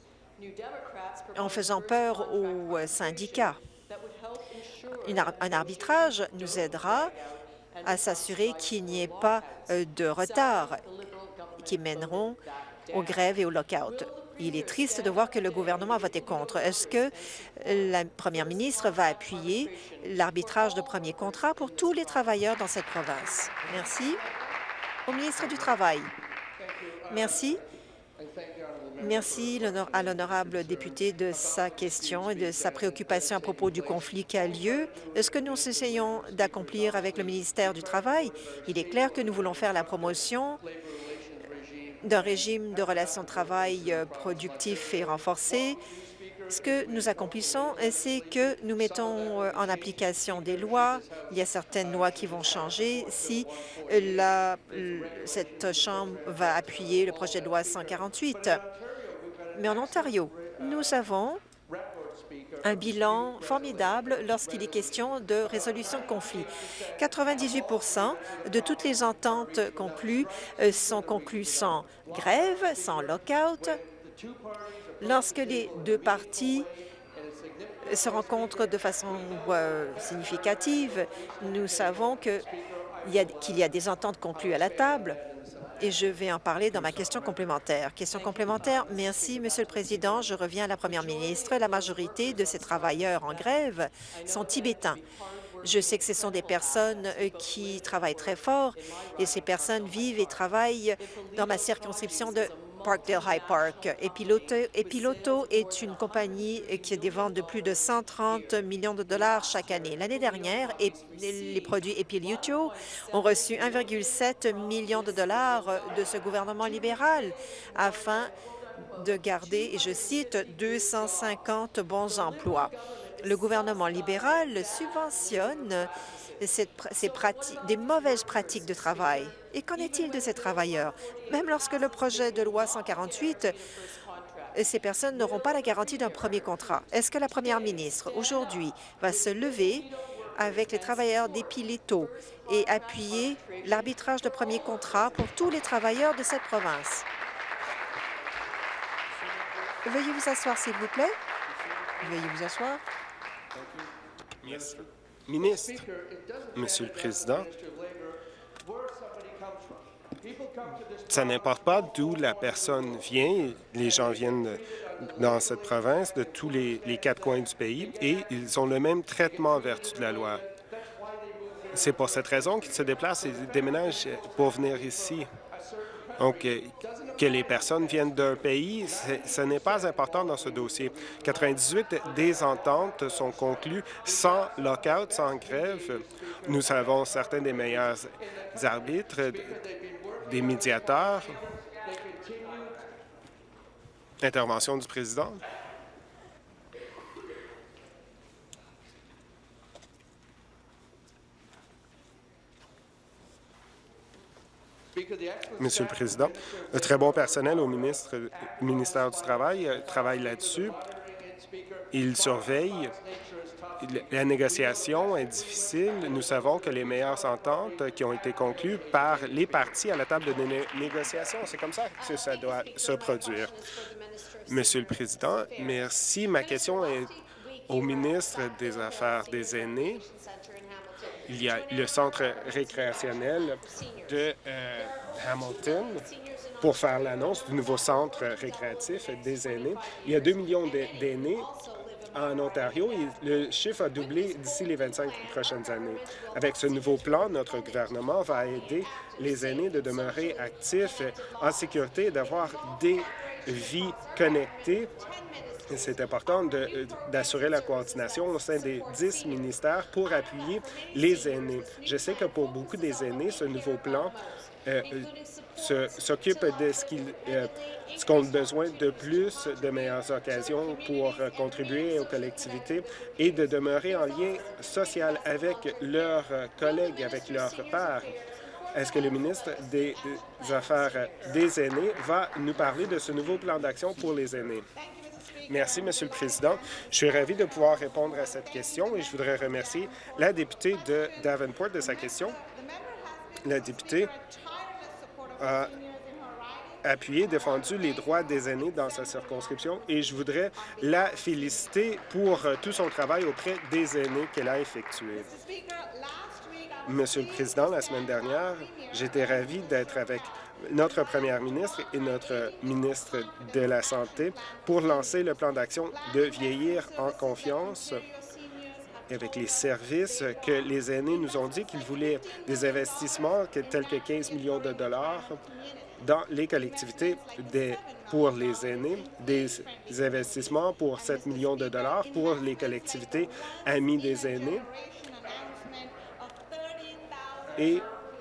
[SPEAKER 3] en faisant peur aux syndicats. Un arbitrage nous aidera à s'assurer qu'il n'y ait pas de retard qui mèneront aux grèves et aux lock-out. Il est triste de voir que le gouvernement a voté contre. Est-ce que la première ministre va appuyer l'arbitrage de premier contrat pour tous les travailleurs dans cette province? Merci. Au ministre du Travail. Merci. Merci à l'honorable député de sa question et de sa préoccupation à propos du conflit qui a lieu. Ce que nous essayons d'accomplir avec le ministère du Travail, il est clair que nous voulons faire la promotion d'un régime de relations de travail productif et renforcé. Ce que nous accomplissons, c'est que nous mettons en application des lois. Il y a certaines lois qui vont changer si la, cette Chambre va appuyer le projet de loi cent quarante-huit. Mais en Ontario, nous avons un bilan formidable lorsqu'il est question de résolution de conflits. quatre-vingt-dix-huit pour cent de toutes les ententes conclues sont conclues sans grève, sans lock-out Lorsque les deux partis se rencontrent de façon euh, significative, nous savons que il y a, qu'il y a des ententes conclues à la table. Et je vais en parler dans ma question complémentaire. Question complémentaire, merci, Monsieur le Président. Je reviens à la Première ministre. La majorité de ces travailleurs en grève sont tibétains. Je sais que ce sont des personnes qui travaillent très fort et ces personnes vivent et travaillent dans ma circonscription de Parkdale High Park. Epiloto, Epiloto est une compagnie qui a des ventes de plus de cent trente millions de dollars chaque année. L'année dernière, les produits Epiloto ont reçu un virgule sept million de dollars de ce gouvernement libéral afin de garder, et je cite, deux cent cinquante bons emplois. Le gouvernement libéral subventionne cette, ces pratiques, des mauvaises pratiques de travail. Et qu'en est-il de ces travailleurs? Même lorsque le projet de loi cent quarante-huit, ces personnes n'auront pas la garantie d'un premier contrat. Est-ce que la première ministre, aujourd'hui, va se lever avec les travailleurs d'Epileto et appuyer l'arbitrage de premier contrat pour tous les travailleurs de cette province? Veuillez vous asseoir, s'il vous plaît. Veuillez vous asseoir.
[SPEAKER 7] Merci. Ministre, Monsieur le Président, ça n'importe pas d'où la personne vient. Les gens viennent dans cette province de tous les, les quatre coins du pays et ils ont le même traitement en vertu de la loi. C'est pour cette raison qu'ils se déplacent et déménagent pour venir ici. Donc, que les personnes viennent d'un pays, ce n'est pas important dans ce dossier. quatre-vingt-dix-huit des ententes sont conclues sans lockout, sans grève. Nous avons certains des meilleurs arbitres, des médiateurs. Intervention du président. Monsieur le Président, le très bon personnel au ministre, ministère du Travail euh, travaille là-dessus. Il surveille. La négociation est difficile. Nous savons que les meilleures ententes qui ont été conclues par les partis à la table de né négociation, c'est comme ça que ça doit se produire. Monsieur le Président, merci. Ma question est au ministre des Affaires des aînés. Il y a le centre récréationnel de euh, Hamilton pour faire l'annonce du nouveau centre récréatif des aînés. Il y a deux millions d'aînés en Ontario et le chiffre a doublé d'ici les vingt-cinq prochaines années. Avec ce nouveau plan, notre gouvernement va aider les aînés de demeurer actifs, en sécurité et d'avoir des vies connectées. C'est important d'assurer la coordination au sein des dix ministères pour appuyer les aînés. Je sais que pour beaucoup des aînés, ce nouveau plan euh, s'occupe de ce qu'ils euh, ce qu'on a besoin de plus, de meilleures occasions pour euh, contribuer aux collectivités et de demeurer en lien social avec leurs collègues, avec leurs pairs. Est-ce que le ministre des Affaires des aînés va nous parler de ce nouveau plan d'action pour les aînés? Merci, Monsieur le Président. Je suis ravi de pouvoir répondre à cette question et je voudrais remercier la députée de Davenport de sa question. La députée a appuyé, défendu les droits des aînés dans sa circonscription et je voudrais la féliciter pour tout son travail auprès des aînés qu'elle a effectué. Monsieur le Président, la semaine dernière, j'étais ravi d'être avec notre première ministre et notre ministre de la Santé pour lancer le plan d'action de vieillir en confiance avec les services que les aînés nous ont dit qu'ils voulaient des investissements tels que quinze millions de dollars dans les collectivités des, pour les aînés, des investissements pour sept millions de dollars pour les collectivités amies des aînés et,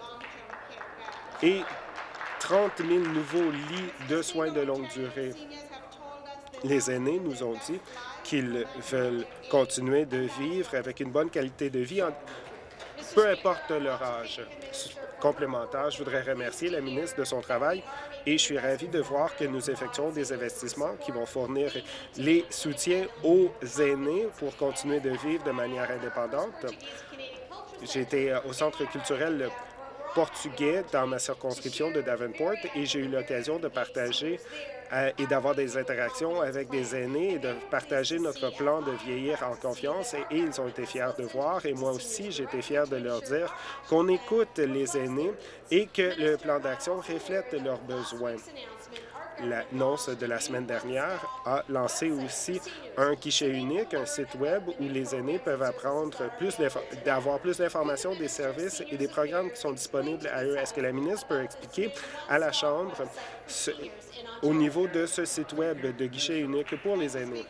[SPEAKER 7] et trente mille nouveaux lits de soins de longue durée. Les aînés nous ont dit qu'ils veulent continuer de vivre avec une bonne qualité de vie, en, peu importe leur âge. Complémentaire, je voudrais remercier la ministre de son travail et je suis ravi de voir que nous effectuons des investissements qui vont fournir les soutiens aux aînés pour continuer de vivre de manière indépendante. J'ai été au Centre culturel portugais dans ma circonscription de Davenport et j'ai eu l'occasion de partager euh, et d'avoir des interactions avec des aînés et de partager notre plan de vieillir en confiance et, et ils ont été fiers de voir et moi aussi j'ai été fier de leur dire qu'on écoute les aînés et que le plan d'action reflète leurs besoins. L'annonce de la semaine dernière a lancé aussi un guichet unique, un site Web où les aînés peuvent apprendre plus d'avoir plus d'informations des services et des programmes qui sont disponibles à eux. Est-ce que la ministre peut expliquer à la Chambre ce, au niveau de ce site Web de guichet unique pour les aînés?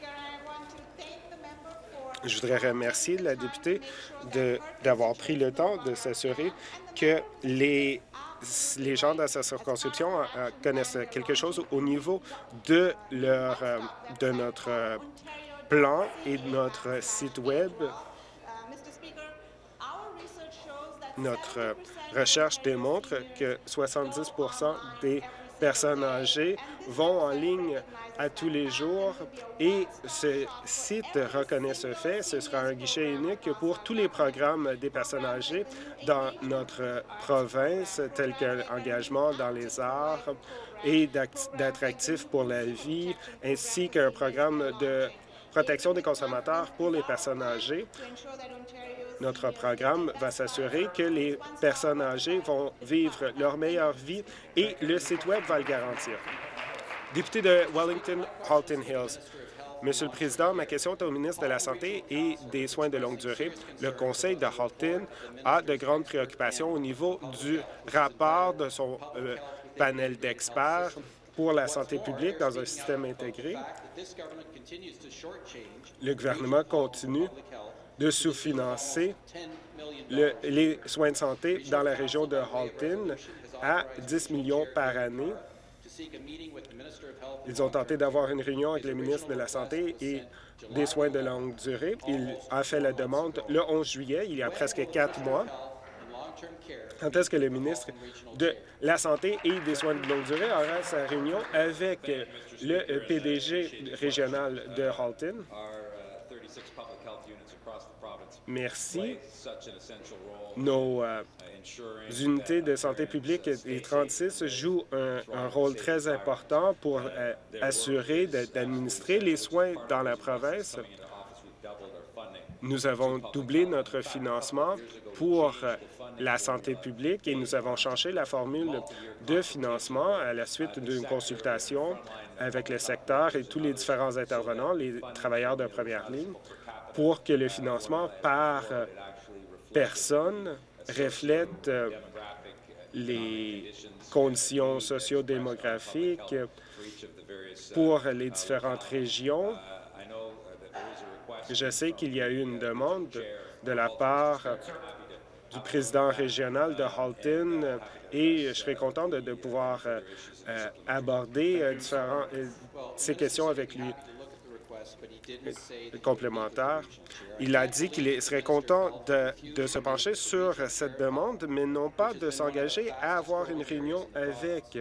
[SPEAKER 7] Je voudrais remercier la députée d'avoir pris le temps de s'assurer que les les gens dans sa circonscription euh, connaissent quelque chose au niveau de, leur, euh, de notre euh, plan et de notre site Web. Notre euh, recherche démontre que soixante-dix pour cent des personnes âgées vont en ligne à tous les jours et ce site reconnaît ce fait. Ce sera un guichet unique pour tous les programmes des personnes âgées dans notre province, tels que l'engagement dans les arts et d'attractifs pour la vie, ainsi qu'un programme de protection des consommateurs pour les personnes âgées. Notre programme va s'assurer que les personnes âgées vont vivre leur meilleure vie et le site Web va le garantir. Député de Wellington-Halton Hills. Monsieur le Président, ma question est au ministre de la Santé et des Soins de longue durée. Le Conseil de Halton a de grandes préoccupations au niveau du rapport de son euh, panel d'experts pour la santé publique dans un système intégré. Le gouvernement continue de sous-financer le, les soins de santé dans la région de Halton à dix millions par année. Ils ont tenté d'avoir une réunion avec le ministre de la Santé et des Soins de longue durée. Il a fait la demande le onze juillet, il y a presque quatre mois. Quand est-ce que le ministre de la Santé et des Soins de longue durée aura sa réunion avec le P D G régional de Halton? Merci. Nos euh, unités de santé publique, les trente-six, jouent un, un rôle très important pour euh, assurer d'administrer les soins dans la province. Nous avons doublé notre financement pour euh, la santé publique et nous avons changé la formule de financement à la suite d'une consultation avec le secteur et tous les différents intervenants, les travailleurs de première ligne, pour que le financement par personne reflète les conditions socio-démographiques pour les différentes régions. Je sais qu'il y a eu une demande de la part du président régional de Halton et je serais content de, de pouvoir euh, aborder euh, différents, euh, ces questions avec lui. Complémentaire. Il a dit qu'il serait content de, de se pencher sur cette demande, mais non pas de s'engager à avoir une réunion avec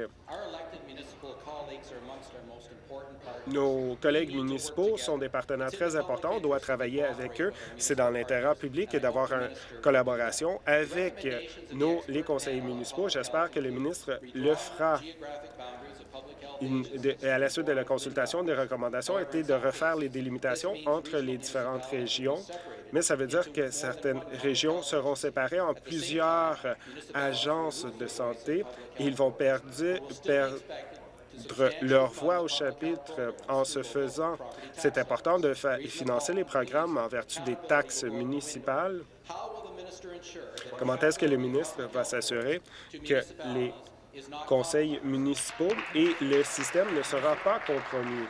[SPEAKER 7] nos collègues municipaux. Sont des partenaires très importants. On doit travailler avec eux. C'est dans l'intérêt public et d'avoir une collaboration avec nos, les conseillers municipaux. J'espère que le ministre le fera. Une, de, à la suite de la consultation, des recommandations étaient de refaire les délimitations entre les différentes régions, mais ça veut dire que certaines régions seront séparées en plusieurs agences de santé et ils vont perdre, perdre leur voix au chapitre. En ce faisant, c'est important de financer les programmes en vertu des taxes municipales. Comment est-ce que le ministre va s'assurer que les conseils municipaux et le système ne sera pas compromis?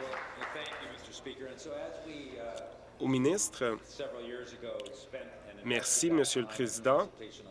[SPEAKER 7] Au ministre, merci, Monsieur le Président.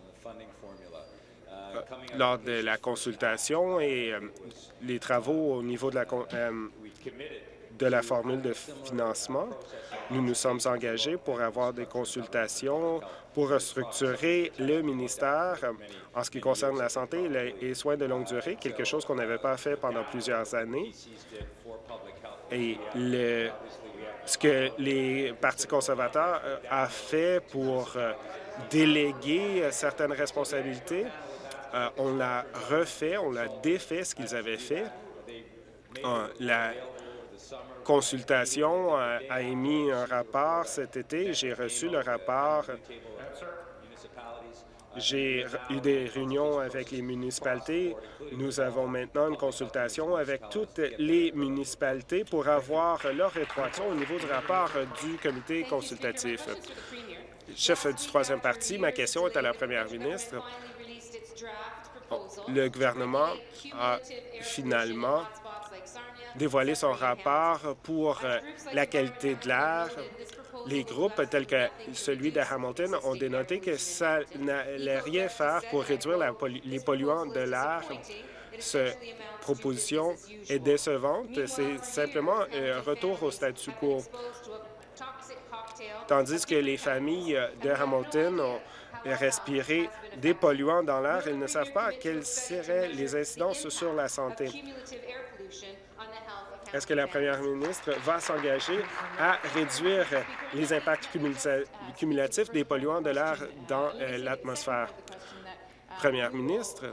[SPEAKER 7] Euh, lors de la consultation et euh, les travaux au niveau de la, euh, de la formule de financement, nous nous sommes engagés pour avoir des consultations pour restructurer le ministère en ce qui concerne la santé et les soins de longue durée, quelque chose qu'on n'avait pas fait pendant plusieurs années. Et le, ce que les partis conservateurs euh, a fait pour euh, déléguer euh, certaines responsabilités Euh, on l'a refait, on l'a défait ce qu'ils avaient fait. Euh, la consultation euh, a émis un rapport cet été. J'ai reçu le rapport. J'ai eu des réunions avec les municipalités. Nous avons maintenant une consultation avec toutes les municipalités pour avoir leur rétroaction au niveau du rapport du comité consultatif. Chef du troisième parti, ma question est à la première ministre. Le gouvernement a finalement dévoilé son rapport pour la qualité de l'air. Les groupes tels que celui de Hamilton ont dénoté que ça n'allait rien faire pour réduire la pollu les polluants de l'air. Cette proposition est décevante. C'est simplement un retour au statu quo. Tandis que les familles de Hamilton ont respiré des polluants dans l'air, elles ne savent pas quelles seraient les incidences sur la santé. Est-ce que la première ministre va s'engager à réduire les impacts cumulatifs des polluants de l'air dans euh, l'atmosphère? Première ministre,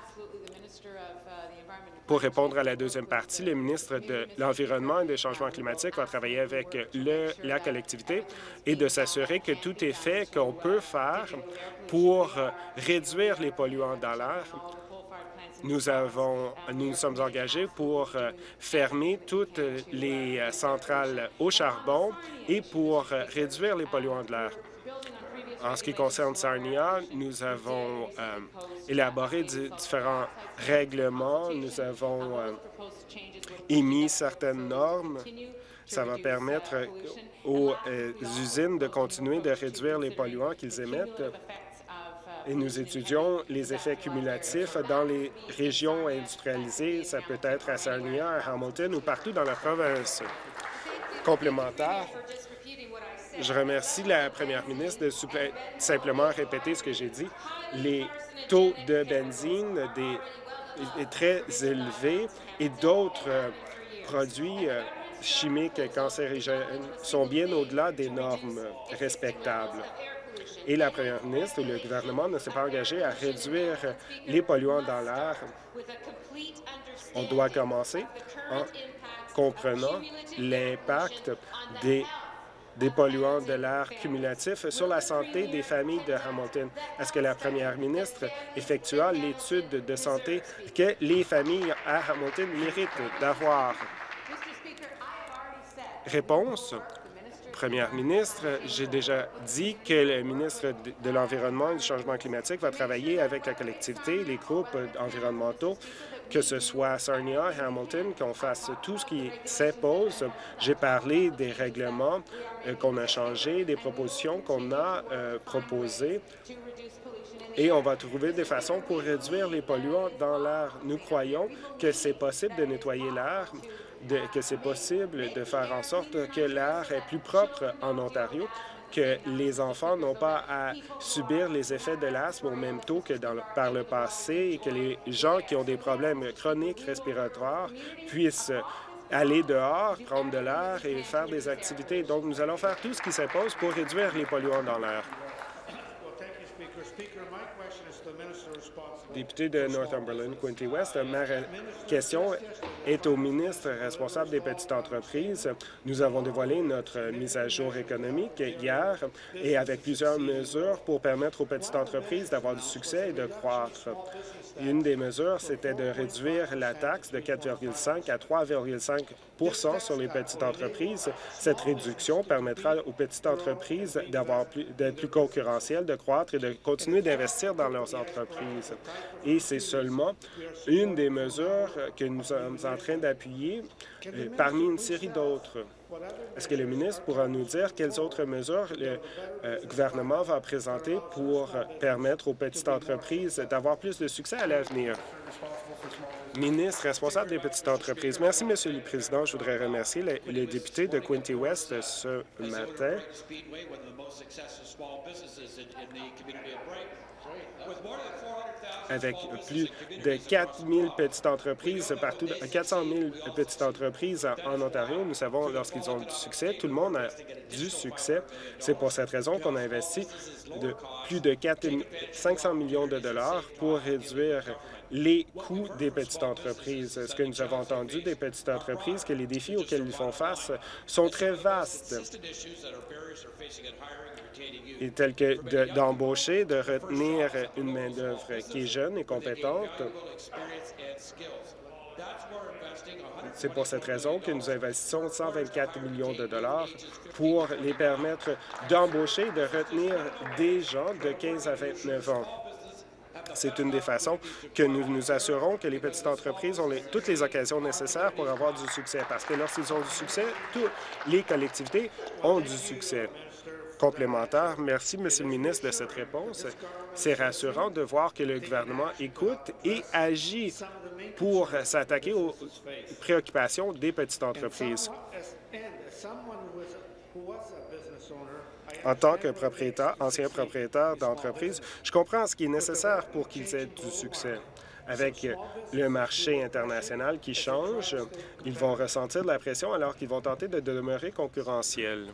[SPEAKER 7] pour répondre à la deuxième partie, le ministre de l'Environnement et des Changements climatiques va travailler avec le, la collectivité et de s'assurer que tout est fait qu'on peut faire pour réduire les polluants dans l'air. Nous avons, nous nous sommes engagés pour euh, fermer toutes les euh, centrales au charbon et pour euh, réduire les polluants de l'air. En ce qui concerne Sarnia, nous avons euh, élaboré di différents règlements. Nous avons euh, émis certaines normes. Ça va permettre aux euh, usines de continuer de réduire les polluants qu'ils émettent. Et nous étudions les effets cumulatifs dans les régions industrialisées. Ça peut être à Sarnia, à Hamilton ou partout dans la province. Complémentaire, je remercie la première ministre de simplement répéter ce que j'ai dit. Les taux de benzine des, est très élevés et d'autres euh, produits euh, chimiques cancérigènes sont bien au-delà des normes respectables. Et la première ministre ou le gouvernement ne s'est pas engagé à réduire les polluants dans l'air. On doit commencer en comprenant l'impact des, des polluants de l'air cumulatifs sur la santé des familles de Hamilton. Est-ce que la première ministre effectua l'étude de santé que les familles à Hamilton méritent d'avoir? Réponse. Première ministre, j'ai déjà dit que le ministre de l'Environnement et du Changement climatique va travailler avec la collectivité, les groupes environnementaux, que ce soit à Sarnia et Hamilton, qu'on fasse tout ce qui s'impose. J'ai parlé des règlements euh, qu'on a changés, des propositions qu'on a euh, proposées, et on va trouver des façons pour réduire les polluants dans l'air. Nous croyons que c'est possible de nettoyer l'air, De, que c'est possible de faire en sorte que l'air est plus propre en Ontario, que les enfants n'ont pas à subir les effets de l'asthme au même taux que dans le, par le passé et que les gens qui ont des problèmes chroniques respiratoires puissent aller dehors, prendre de l'air et faire des activités. Donc, nous allons faire tout ce qui s'impose pour réduire les polluants dans l'air. Député de Northumberland, Quinte West, ma question est au ministre responsable des petites entreprises. Nous avons dévoilé notre mise à jour économique hier et avec plusieurs mesures pour permettre aux petites entreprises d'avoir du succès et de croître. Une des mesures, c'était de réduire la taxe de quatre virgule cinq à trois virgule cinq pour cent sur les petites entreprises. Cette réduction permettra aux petites entreprises d'avoir plus, d'être plus concurrentielles, de croître et de continuer d'investir dans leurs entreprises. Et c'est seulement une des mesures que nous sommes en train d'appuyer euh, parmi une série d'autres. Est-ce que le ministre pourra nous dire quelles autres mesures le euh, gouvernement va présenter pour permettre aux petites entreprises d'avoir plus de succès à l'avenir? Ministre responsable des petites entreprises. Merci, Monsieur le Président. Je voudrais remercier le, le député de Quinte West ce matin. Avec plus de quatre mille petites entreprises partout, quatre cent mille petites entreprises en Ontario, nous savons lorsque lorsqu'ils ont du succès. Tout le monde a du succès. C'est pour cette raison qu'on a investi de plus de cinq cents millions de dollars pour réduire les coûts des petites entreprises. Ce que nous avons entendu des petites entreprises, que les défis auxquels ils font face sont très vastes, et tels que d'embaucher, de, de retenir une main-d'œuvre qui est jeune et compétente. C'est pour cette raison que nous investissons cent vingt-quatre millions de dollars pour les permettre d'embaucher et de retenir des gens de quinze à vingt-neuf ans. C'est une des façons que nous nous assurons que les petites entreprises ont les, toutes les occasions nécessaires pour avoir du succès, parce que lorsqu'ils ont du succès, toutes les collectivités ont du succès. Complémentaire. Merci, Monsieur le ministre, de cette réponse. C'est rassurant de voir que le gouvernement écoute et agit pour s'attaquer aux préoccupations des petites entreprises. En tant que propriétaire, ancien propriétaire d'entreprise, je comprends ce qui est nécessaire pour qu'ils aient du succès. Avec le marché international qui change, ils vont ressentir de la pression alors qu'ils vont tenter de demeurer concurrentiels.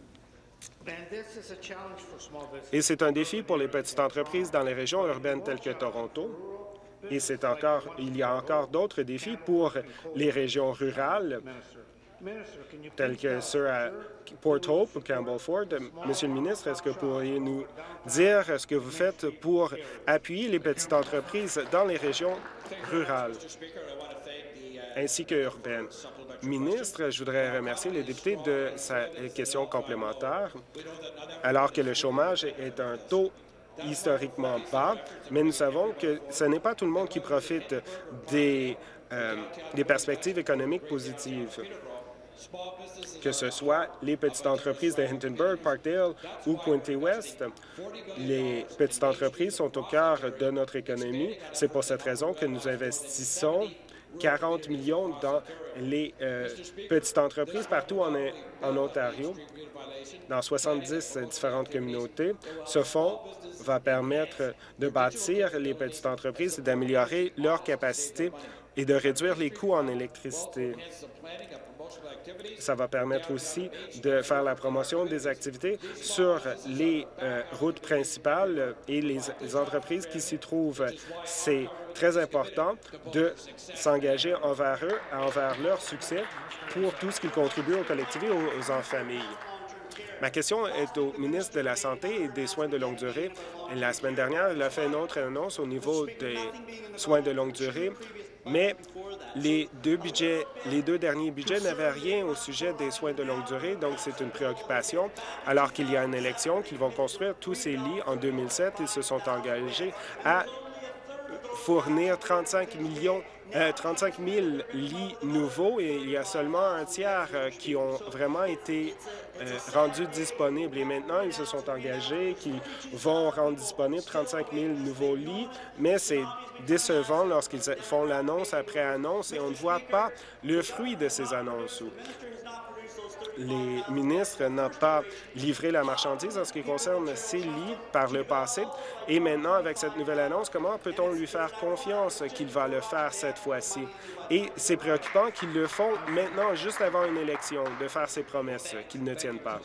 [SPEAKER 7] Et c'est un défi pour les petites entreprises dans les régions urbaines telles que Toronto. Et c'est encore, il y a encore d'autres défis pour les régions rurales, telles que ceux à Port Hope ou Campbell Ford. Monsieur le ministre, est-ce que vous pourriez nous dire ce que vous faites pour appuyer les petites entreprises dans les régions rurales ainsi que urbaines? Ministre, je voudrais remercier les députés de sa question complémentaire. Alors que le chômage est un taux historiquement bas, mais nous savons que ce n'est pas tout le monde qui profite des, euh, des perspectives économiques positives. Que ce soit les petites entreprises de Hintonburg, Parkdale ou Quinte-West, les petites entreprises sont au cœur de notre économie. C'est pour cette raison que nous investissons quarante millions dans les euh, petites entreprises partout en, en Ontario, dans soixante-dix différentes communautés. Ce fonds va permettre de bâtir les petites entreprises et d'améliorer leur capacité et de réduire les coûts en électricité. Ça va permettre aussi de faire la promotion des activités sur les euh, routes principales et les, les entreprises qui s'y trouvent. C'est très important de s'engager envers eux, envers leur succès, pour tout ce qui contribue aux collectivités et aux, aux en famille. Ma question est au ministre de la Santé et des soins de longue durée. La semaine dernière, il a fait une autre annonce au niveau des soins de longue durée, mais les deux budgets, les deux derniers budgets n'avaient rien au sujet des soins de longue durée, donc c'est une préoccupation. Alors qu'il y a une élection, qu'ils vont construire tous ces lits en deux mille sept, ils se sont engagés à fournir trente-cinq millions, euh, trente-cinq mille lits nouveaux, et il y a seulement un tiers euh, qui ont vraiment été euh, rendus disponibles. Et maintenant, ils se sont engagés qu'ils vont rendre disponibles trente-cinq mille nouveaux lits, mais c'est décevant lorsqu'ils font l'annonce après annonce et on ne voit pas le fruit de ces annonces. Les ministres n'ont pas livré la marchandise en ce qui concerne ces lits par le passé. Et maintenant, avec cette nouvelle annonce, comment peut-on lui faire confiance qu'il va le faire cette fois-ci? Et c'est préoccupant qu'ils le font maintenant, juste avant une élection, de faire ces promesses qu'ils ne tiennent pas.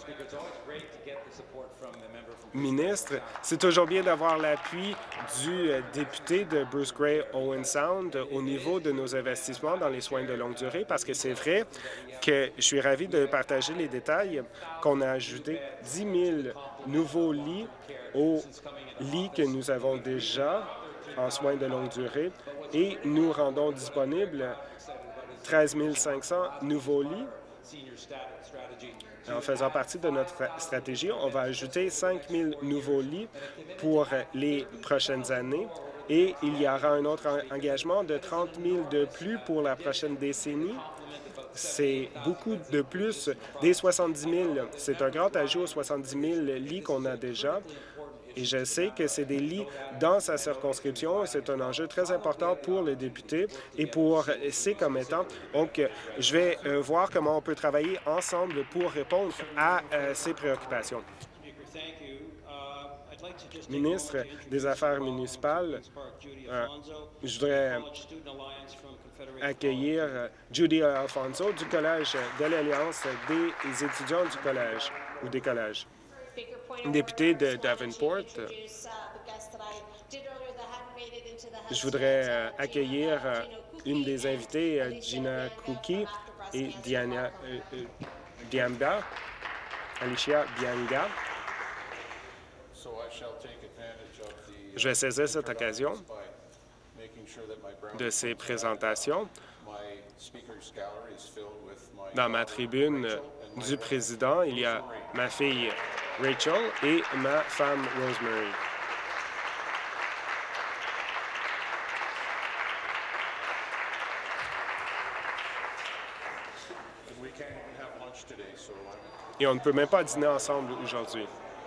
[SPEAKER 7] Ministre, c'est toujours bien d'avoir l'appui du député de Bruce Grey Owen Sound au niveau de nos investissements dans les soins de longue durée, parce que c'est vrai que je suis ravi de partager les détails qu'on a ajouté dix mille nouveaux lits aux lits que nous avons déjà en soins de longue durée et nous rendons disponibles treize mille cinq cents nouveaux lits. En faisant partie de notre stratégie, on va ajouter cinq mille nouveaux lits pour les prochaines années et il y aura un autre engagement de trente mille de plus pour la prochaine décennie. C'est beaucoup de plus des soixante-dix mille. C'est un grand ajout aux soixante-dix mille lits qu'on a déjà. Et je sais que c'est des lits dans sa circonscription. C'est un enjeu très important pour le député et pour ses commettants. Donc, je vais euh, voir comment on peut travailler ensemble pour répondre à euh, ces préoccupations. Ministre des Affaires municipales, euh, je voudrais accueillir Judy Alfonso du Collège de l'Alliance des étudiants du collège ou des collèges. Député de Davenport, je voudrais accueillir une des invitées, Gina Cookie et Diana euh, euh, Diamba, Alicia Bianga. Je vais saisir cette occasion de ces présentations. Dans ma tribune du président, il y a ma fille Rachel et ma femme Rosemary. Et on ne peut même pas dîner ensemble aujourd'hui.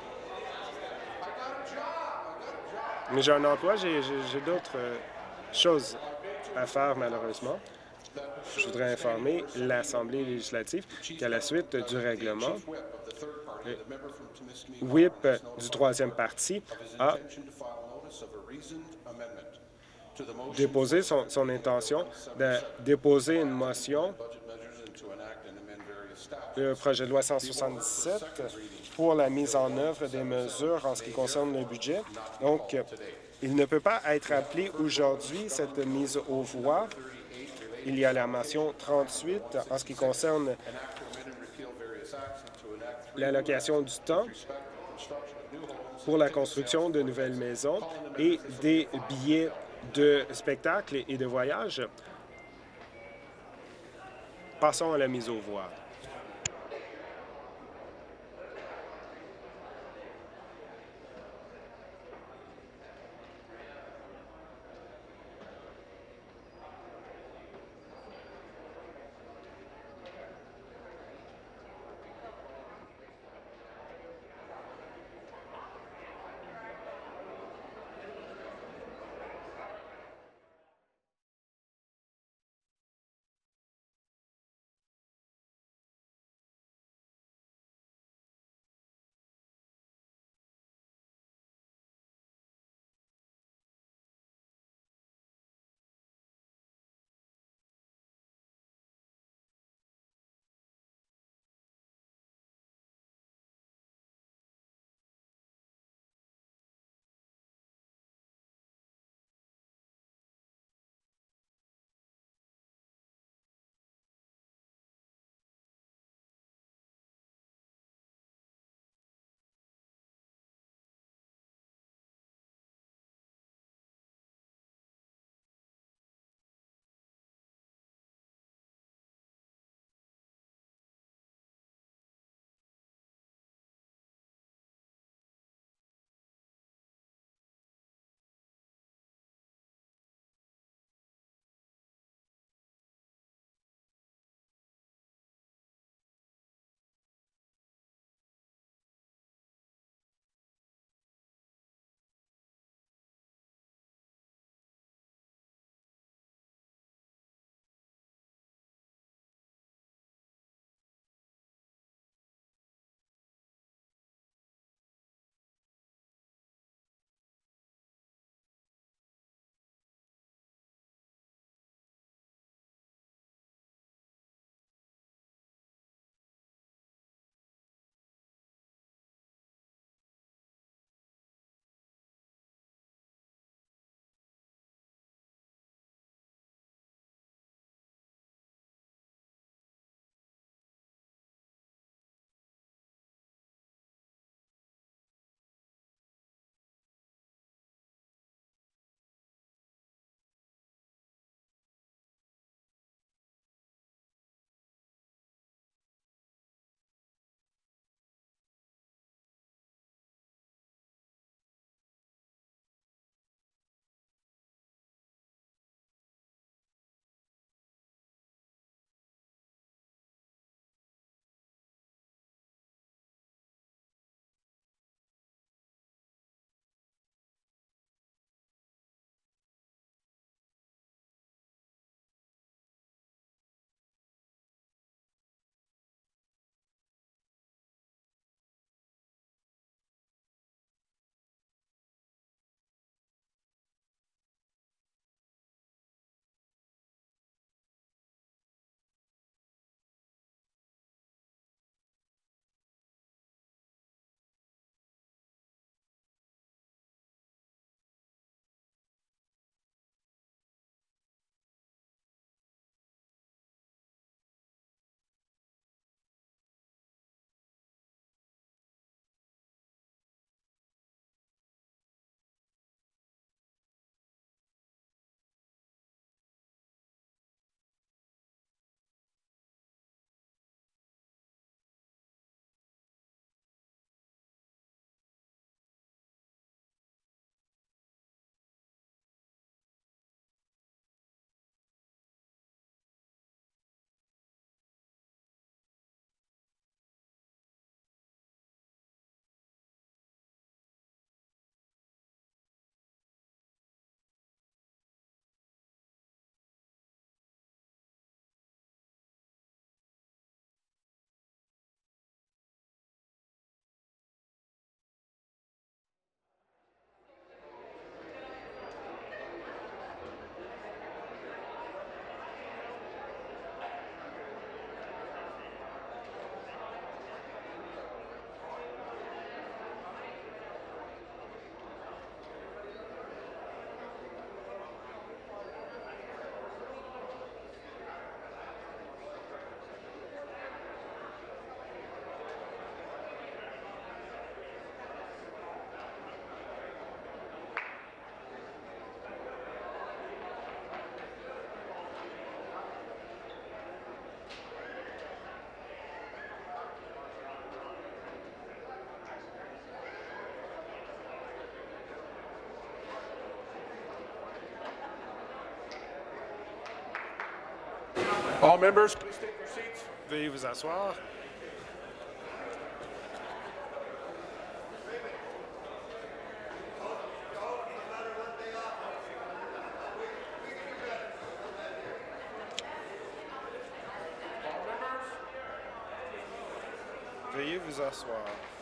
[SPEAKER 7] Mais j'ai un emploi, j'ai d'autres choses à faire, malheureusement. Je voudrais informer l'Assemblée législative qu'à la suite du règlement, le whip du troisième parti a déposé son, son intention de déposer une motion, le projet de loi cent soixante-dix-sept, pour la mise en œuvre des mesures en ce qui concerne le budget. Donc, il ne peut pas être appelé aujourd'hui, cette mise aux voix. Il y a la motion trente-huit en ce qui concerne l'allocation du temps pour la construction de nouvelles maisons et des billets de spectacle et de voyage. Passons à la mise aux voix.
[SPEAKER 5] All members, please take your seats.
[SPEAKER 7] Veuillez vous asseoir. Veuillez vous asseoir.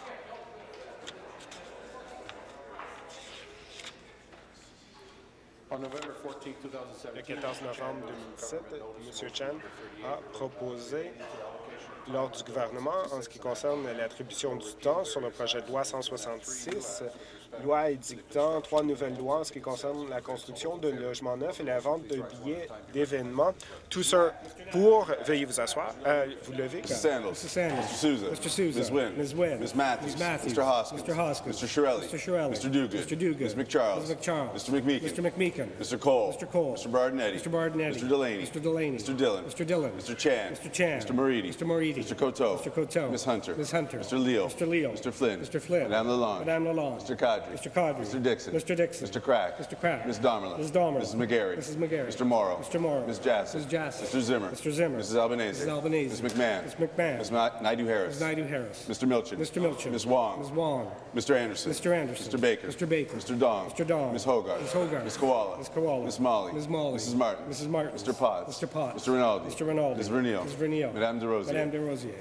[SPEAKER 7] Le quatorze novembre deux mille sept, M. Chan a proposé lors du gouvernement en ce qui concerne l'attribution du temps sur le projet de loi cent soixante-six, loi édictant trois nouvelles lois en ce qui concerne la construction de logements neufs et la vente de billets d'événements. Tout ça pour... Veuillez vous asseoir. Euh, vous levez.
[SPEAKER 8] Mister Sandals.
[SPEAKER 3] Mister Sandals.
[SPEAKER 8] Mister Souza.
[SPEAKER 3] Mister Souza.
[SPEAKER 8] Miz Wynn.
[SPEAKER 3] Miz Wynn.
[SPEAKER 8] Miz Matthews.
[SPEAKER 3] Miz Matthews.
[SPEAKER 8] Mister Hoskins.
[SPEAKER 3] Mister Hoskins.
[SPEAKER 8] Mister Shirelli.
[SPEAKER 3] Mister Shirelli.
[SPEAKER 8] Mister Duguid.
[SPEAKER 3] Mister Duguid.
[SPEAKER 8] Miz McCharles.
[SPEAKER 3] Miz McCharles.
[SPEAKER 8] Mister McMeekin.
[SPEAKER 3] Mister McMeekin.
[SPEAKER 8] Mister Cole.
[SPEAKER 3] Mister Cole.
[SPEAKER 8] Mister Bardinetti.
[SPEAKER 3] Mister Bardinetti.
[SPEAKER 8] Mister Delaney.
[SPEAKER 3] Mister Delaney.
[SPEAKER 8] Mister Dillon.
[SPEAKER 3] Mister Dillon.
[SPEAKER 8] Mister Chan.
[SPEAKER 3] Mister Chan.
[SPEAKER 8] Mister Moridi.
[SPEAKER 3] Mister Moridi.
[SPEAKER 8] Mister Coteau.
[SPEAKER 3] Mister Coteau.
[SPEAKER 8] Miz Hunter.
[SPEAKER 3] Miz Hunter.
[SPEAKER 8] Mister Leal.
[SPEAKER 3] Mister Leal.
[SPEAKER 8] Mister Flynn.
[SPEAKER 3] Mister Flynn.
[SPEAKER 8] Madame Lalonde.
[SPEAKER 3] Madame Lalonde.
[SPEAKER 8] Mister Cadre.
[SPEAKER 3] Mister Cadre.
[SPEAKER 8] Mister Dixon.
[SPEAKER 3] Mister Dixon.
[SPEAKER 8] Mister Crack.
[SPEAKER 3] Mister Crack.
[SPEAKER 8] Miz Damerla.
[SPEAKER 3] Miz Damerla.
[SPEAKER 8] Missus McGarry.
[SPEAKER 3] Missus McGarry.
[SPEAKER 8] Mister Morrow.
[SPEAKER 3] Mister Morrow.
[SPEAKER 8] Miz Jassy.
[SPEAKER 3] Miz Jassy.
[SPEAKER 8] Mister Zimmer.
[SPEAKER 3] Mister Zimmer.
[SPEAKER 8] Missus Albanese.
[SPEAKER 3] Missus Albanese.
[SPEAKER 8] Miz McMahon.
[SPEAKER 3] Miz McMahon.
[SPEAKER 8] Miz Naidu-Harris.
[SPEAKER 3] Miz Naidu-Harris.
[SPEAKER 8] Mister Milchin.
[SPEAKER 3] Mister Milchin.
[SPEAKER 8] Miz Wong.
[SPEAKER 3] Miz Wong.
[SPEAKER 8] Mister Anderson.
[SPEAKER 3] Mister Anderson.
[SPEAKER 8] Mister Baker.
[SPEAKER 3] Mister Baker.
[SPEAKER 8] Mister Dong.
[SPEAKER 3] Mister Dong.
[SPEAKER 8] Miz Hogarth.
[SPEAKER 3] Miz Hogarth.
[SPEAKER 8] Miz Koala.
[SPEAKER 3] Miz Koala.
[SPEAKER 8] Miz Molly.
[SPEAKER 3] Miz Molly.
[SPEAKER 8] Missus Martin.
[SPEAKER 3] Missus Martin.
[SPEAKER 8] Mister Potts.
[SPEAKER 3] Mister Potts.
[SPEAKER 8] Mister Rinaldi.
[SPEAKER 3] Mister Rinaldi.
[SPEAKER 8] Miz Vernio.
[SPEAKER 3] Miz Vernio.
[SPEAKER 8] Madame de Rosier.
[SPEAKER 3] Madame de Rosier.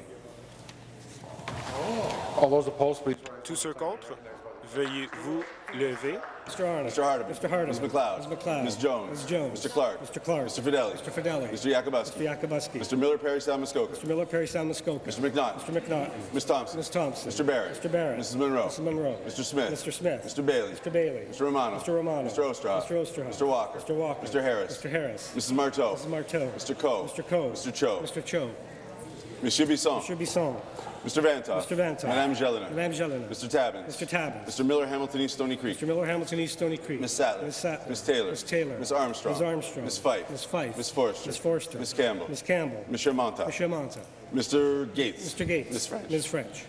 [SPEAKER 5] All those opposed, please.
[SPEAKER 7] Tous ceux contre, veuillez vous lever.
[SPEAKER 3] Mister Arnott.
[SPEAKER 8] Mister Hardeman.
[SPEAKER 3] Mister Hardeman.
[SPEAKER 8] Miz McLeod.
[SPEAKER 3] Miz McLeod.
[SPEAKER 8] Miz Jones.
[SPEAKER 3] Miz Jones.
[SPEAKER 8] Mister Clark.
[SPEAKER 3] Mister Clark.
[SPEAKER 8] Mister Fidelli.
[SPEAKER 3] Mister Fidelli.
[SPEAKER 8] Mister Yakubuski.
[SPEAKER 3] Mister Yakubuski.
[SPEAKER 8] Mister Miller Perry Salmuskoka.
[SPEAKER 3] Mister Miller Perry Salmuskoka.
[SPEAKER 8] Mister McNaughton.
[SPEAKER 3] Mister McNaughton.
[SPEAKER 8] Miz Thompson.
[SPEAKER 3] Miz Thompson.
[SPEAKER 8] Mister Barrett.
[SPEAKER 3] Mister Barrett.
[SPEAKER 8] Missus Monroe.
[SPEAKER 3] Missus Monroe.
[SPEAKER 8] Mister Smith.
[SPEAKER 3] Mister Smith.
[SPEAKER 8] Mister Bailey.
[SPEAKER 3] Mister Bailey.
[SPEAKER 8] Mister Romano.
[SPEAKER 3] Mister Romano.
[SPEAKER 8] Mister Ostroff.
[SPEAKER 3] Mister Ostroff.
[SPEAKER 8] Mister Walker.
[SPEAKER 3] Mister Walker.
[SPEAKER 8] Mister Harris.
[SPEAKER 3] Mister Harris.
[SPEAKER 8] Missus Marteau.
[SPEAKER 3] Missus Marteau.
[SPEAKER 8] Mister Coe.
[SPEAKER 3] Mister Coe.
[SPEAKER 8] Mister Cho.
[SPEAKER 3] Mister Cho.
[SPEAKER 8] Monsieur Bisson.
[SPEAKER 3] Mister Bisson.
[SPEAKER 8] Mister Vantoff.
[SPEAKER 3] Mister Vantoff.
[SPEAKER 8] Madame Jelena.
[SPEAKER 3] Madame Jelena.
[SPEAKER 8] Mister Tabbins.
[SPEAKER 3] Mister Tabbins.
[SPEAKER 8] Mister Miller Hamilton East Stony Creek.
[SPEAKER 3] Mister Miller Hamilton East Stony Creek.
[SPEAKER 8] Miss Sattler.
[SPEAKER 3] Miss Sattler.
[SPEAKER 8] Miss Taylor.
[SPEAKER 3] Miss Taylor.
[SPEAKER 8] Miss Armstrong.
[SPEAKER 3] Miss Armstrong.
[SPEAKER 8] Miss Fife.
[SPEAKER 3] Miss Fife.
[SPEAKER 8] Miss Forster.
[SPEAKER 3] Miss Forster.
[SPEAKER 8] Miss Campbell.
[SPEAKER 3] Miss Campbell.
[SPEAKER 8] Monsieur Monta.
[SPEAKER 3] Monsieur Monta.
[SPEAKER 8] Mister Gates.
[SPEAKER 3] Mister Gates.
[SPEAKER 8] Miss French.
[SPEAKER 3] Miss French.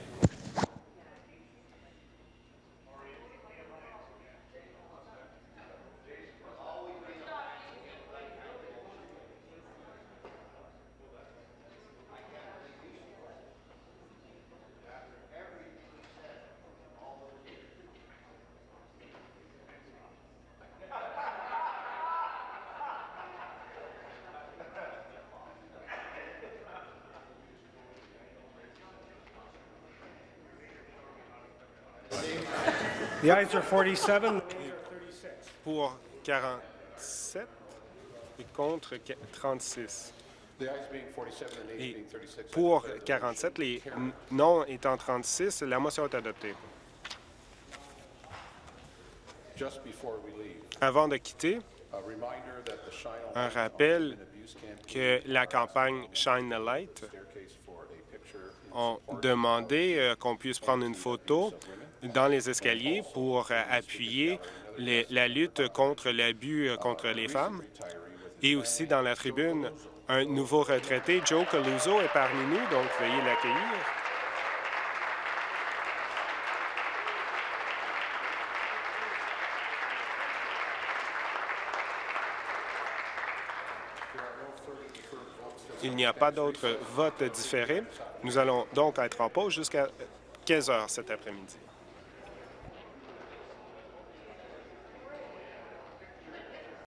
[SPEAKER 3] The ayes are forty-seven.
[SPEAKER 7] Pour quarante-sept et contre trente-six.
[SPEAKER 5] The ayes being forty-seven and nays
[SPEAKER 7] Et
[SPEAKER 5] being thirty-six.
[SPEAKER 7] pour quarante-sept, les non étant trente-six, la motion est adoptée.
[SPEAKER 5] Just before we leave,
[SPEAKER 7] Avant de quitter,
[SPEAKER 5] a reminder that the Shine a
[SPEAKER 7] un
[SPEAKER 5] Light
[SPEAKER 7] rappel
[SPEAKER 5] and Abuse campaign
[SPEAKER 7] que la campagne Shine the Light
[SPEAKER 5] staircase for a picture
[SPEAKER 7] ont demandé euh, qu'on puisse prendre une photo dans les escaliers pour euh, appuyer les- la lutte contre l'abus euh, contre les femmes. Et aussi dans la tribune, un nouveau retraité, Joe Caluso, est parmi nous, donc veuillez l'accueillir. Il n'y a pas d'autres votes différés. Nous allons donc être en pause jusqu'à quinze heures cet après-midi.